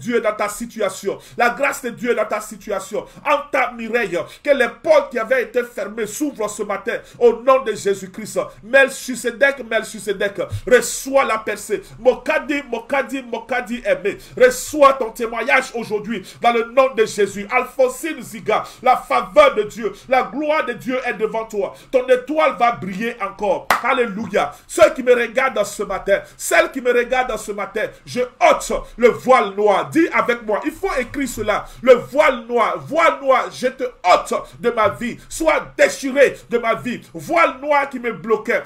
[SPEAKER 4] situation. La grâce de Dieu est dans ta situation. En ta Mireille, que les portes qui avaient été fermées s'ouvrent ce matin au nom de Jésus-Christ. Melchisedec, reçois la percée. Mokadi aimé, reçois ton témoignage aujourd'hui dans le nom de Jésus. Alphonsine Ziga, la faveur de Dieu, la gloire de Dieu est devant toi. Ton étoile va briller encore. Alléluia. Ceux qui me regardent ce matin, celles qui me regardent ce matin, je ôte le voile noir. Dis avec moi, il faut écrire cela. Le voile noir, je te ôte de ma vie. Sois déchiré de ma vie. Voile noir qui me bloquait,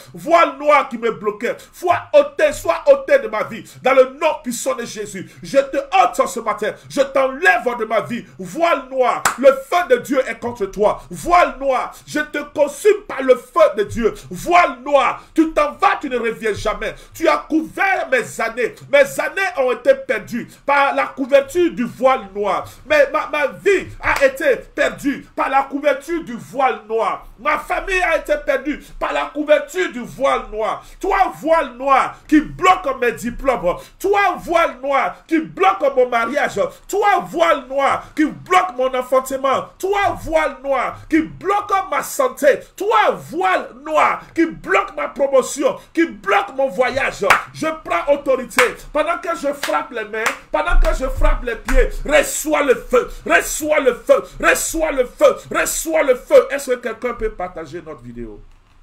[SPEAKER 4] sois ôté de ma vie. Dans le nom puissant de Jésus, je te ôte ce matin. Je t'enlève de ma vie. Voile noir, le feu de Dieu est contre toi. Voile noir, je te consume par le feu de Dieu. Voile noir, tu t'en vas, tu ne reviens jamais. Tu as couvert mes années. Mes années ont été perdues par la couverture du voile noir. Mais ma vie a été perdue par la couverture du voile noir. Ma famille a été perdue par la couverture du voile noir. Toi, voile noir qui bloque mes diplômes. Toi, voile noir qui bloque mon mariage. Toi, voile noir qui bloque mon enfantement. Toi, voile noir qui bloque ma santé. Toi, voile noir qui bloque ma promotion, qui bloque mon voyage. Je prends autorité. Pendant que je frappe les mains, pendant que je frappe les pieds, reçois le feu, reçois le feu, reçois le feu, reçois le feu. Est-ce que quelqu'un peut partager notre vidéo?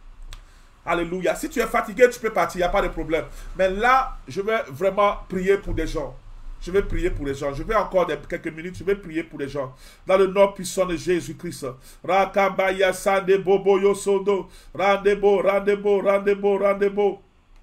[SPEAKER 4] Alléluia. Si tu es fatigué, tu peux partir, il n'y a pas de problème. Mais là, je vais vraiment prier pour des gens. Je vais prier pour les gens. Je vais encore quelques minutes. Je vais prier pour les gens. Dans le nom puissant de Jésus-Christ. Rakabaya sande bobo yosodo. Rendez-vous, rendez-vous, rendez-vous, rendez-vous.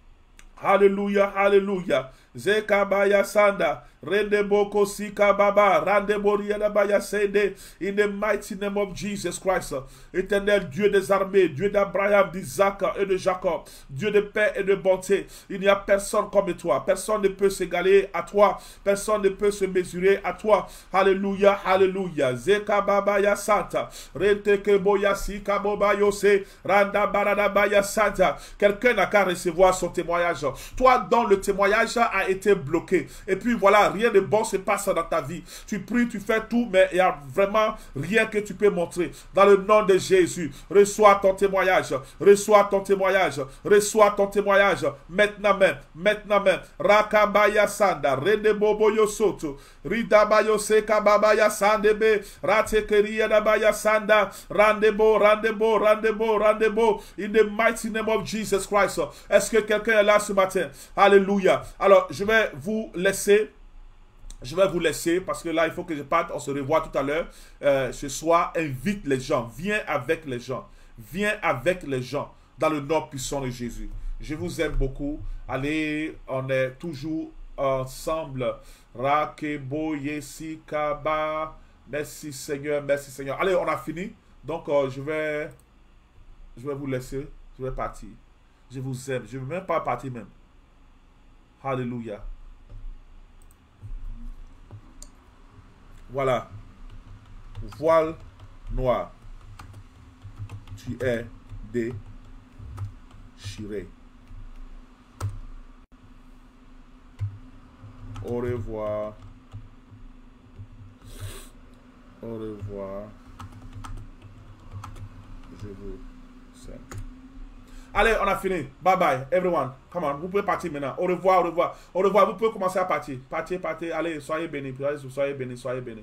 [SPEAKER 4] Alléluia, alléluia. Zekabaya sanda. Rendebo kosika baba. Rendebo rielabaya sende. In the mighty name of Jesus Christ. Éternel Dieu des armées. Dieu d'Abraham, d'Isaac et de Jacob. Dieu de paix et de bonté. Il n'y a personne comme toi. Personne ne peut s'égaler à toi. Personne ne peut se mesurer à toi. Alléluia, alléluia. Zekababaya santa. Rentekeboya sikaboba yose. Randa baradabaya santa. Quelqu'un n'a qu'à recevoir son témoignage. Toi dont le témoignage a été bloqué. Et puis voilà, rien de bon se passe dans ta vie. Tu pries, tu fais tout, mais il n'y a vraiment rien que tu peux montrer. Dans le nom de Jésus, reçois ton témoignage. Reçois ton témoignage. Reçois ton témoignage. Maintenant même. Maintenant même. Rakabaya sanda. Rendebobo yosoto. Ridabayo sekababaya sandebe. Ratekeria dabaya sanda. Rendebo, rendebo, rendebo, rendebo. In the mighty name of Jesus Christ. Est-ce que quelqu'un est là ce matin? Alléluia. Alors, je vais vous laisser. Je vais vous laisser parce que là, il faut que je parte. On se revoit tout à l'heure. Ce soir, invite les gens. Viens avec les gens. Viens avec les gens dans le nom puissant de Jésus. Je vous aime beaucoup. Allez, on est toujours ensemble. Rakebo Yesi Kaba. Merci Seigneur, merci Seigneur. Allez, on a fini. Donc, je vais vous laisser. Je vais partir. Je vous aime. Je ne vais même pas partir même. Alléluia. Voilà. Voile noir. Tu es déchiré. Au revoir. Au revoir. Je vous salue. Allez, on a fini. Bye bye, everyone. Come on, vous pouvez partir maintenant. Au revoir, au revoir. Au revoir, vous pouvez commencer à partir. Partez, partez. Allez, soyez bénis. Soyez bénis, soyez bénis.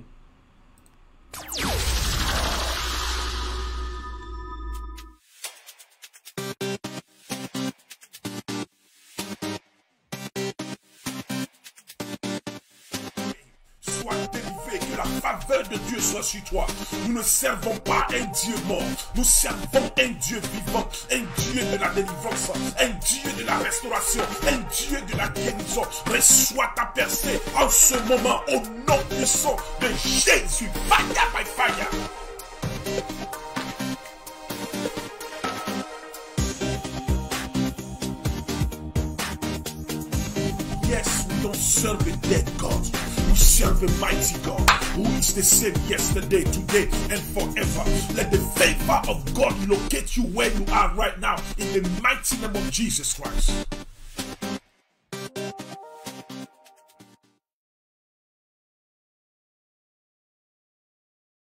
[SPEAKER 3] De Dieu soit sur toi. Nous ne servons pas un Dieu mort. Nous servons un Dieu vivant, un Dieu de la délivrance, un Dieu de la restauration, un Dieu de la guérison. Reçois ta percée en ce moment au nom puissant de Jésus. Fire by fire. Yes, we don't serve a dead God. We serve a mighty God who is the same yesterday, today, and forever. Let the favor of God locate you where you are right now in the mighty name of Jesus Christ.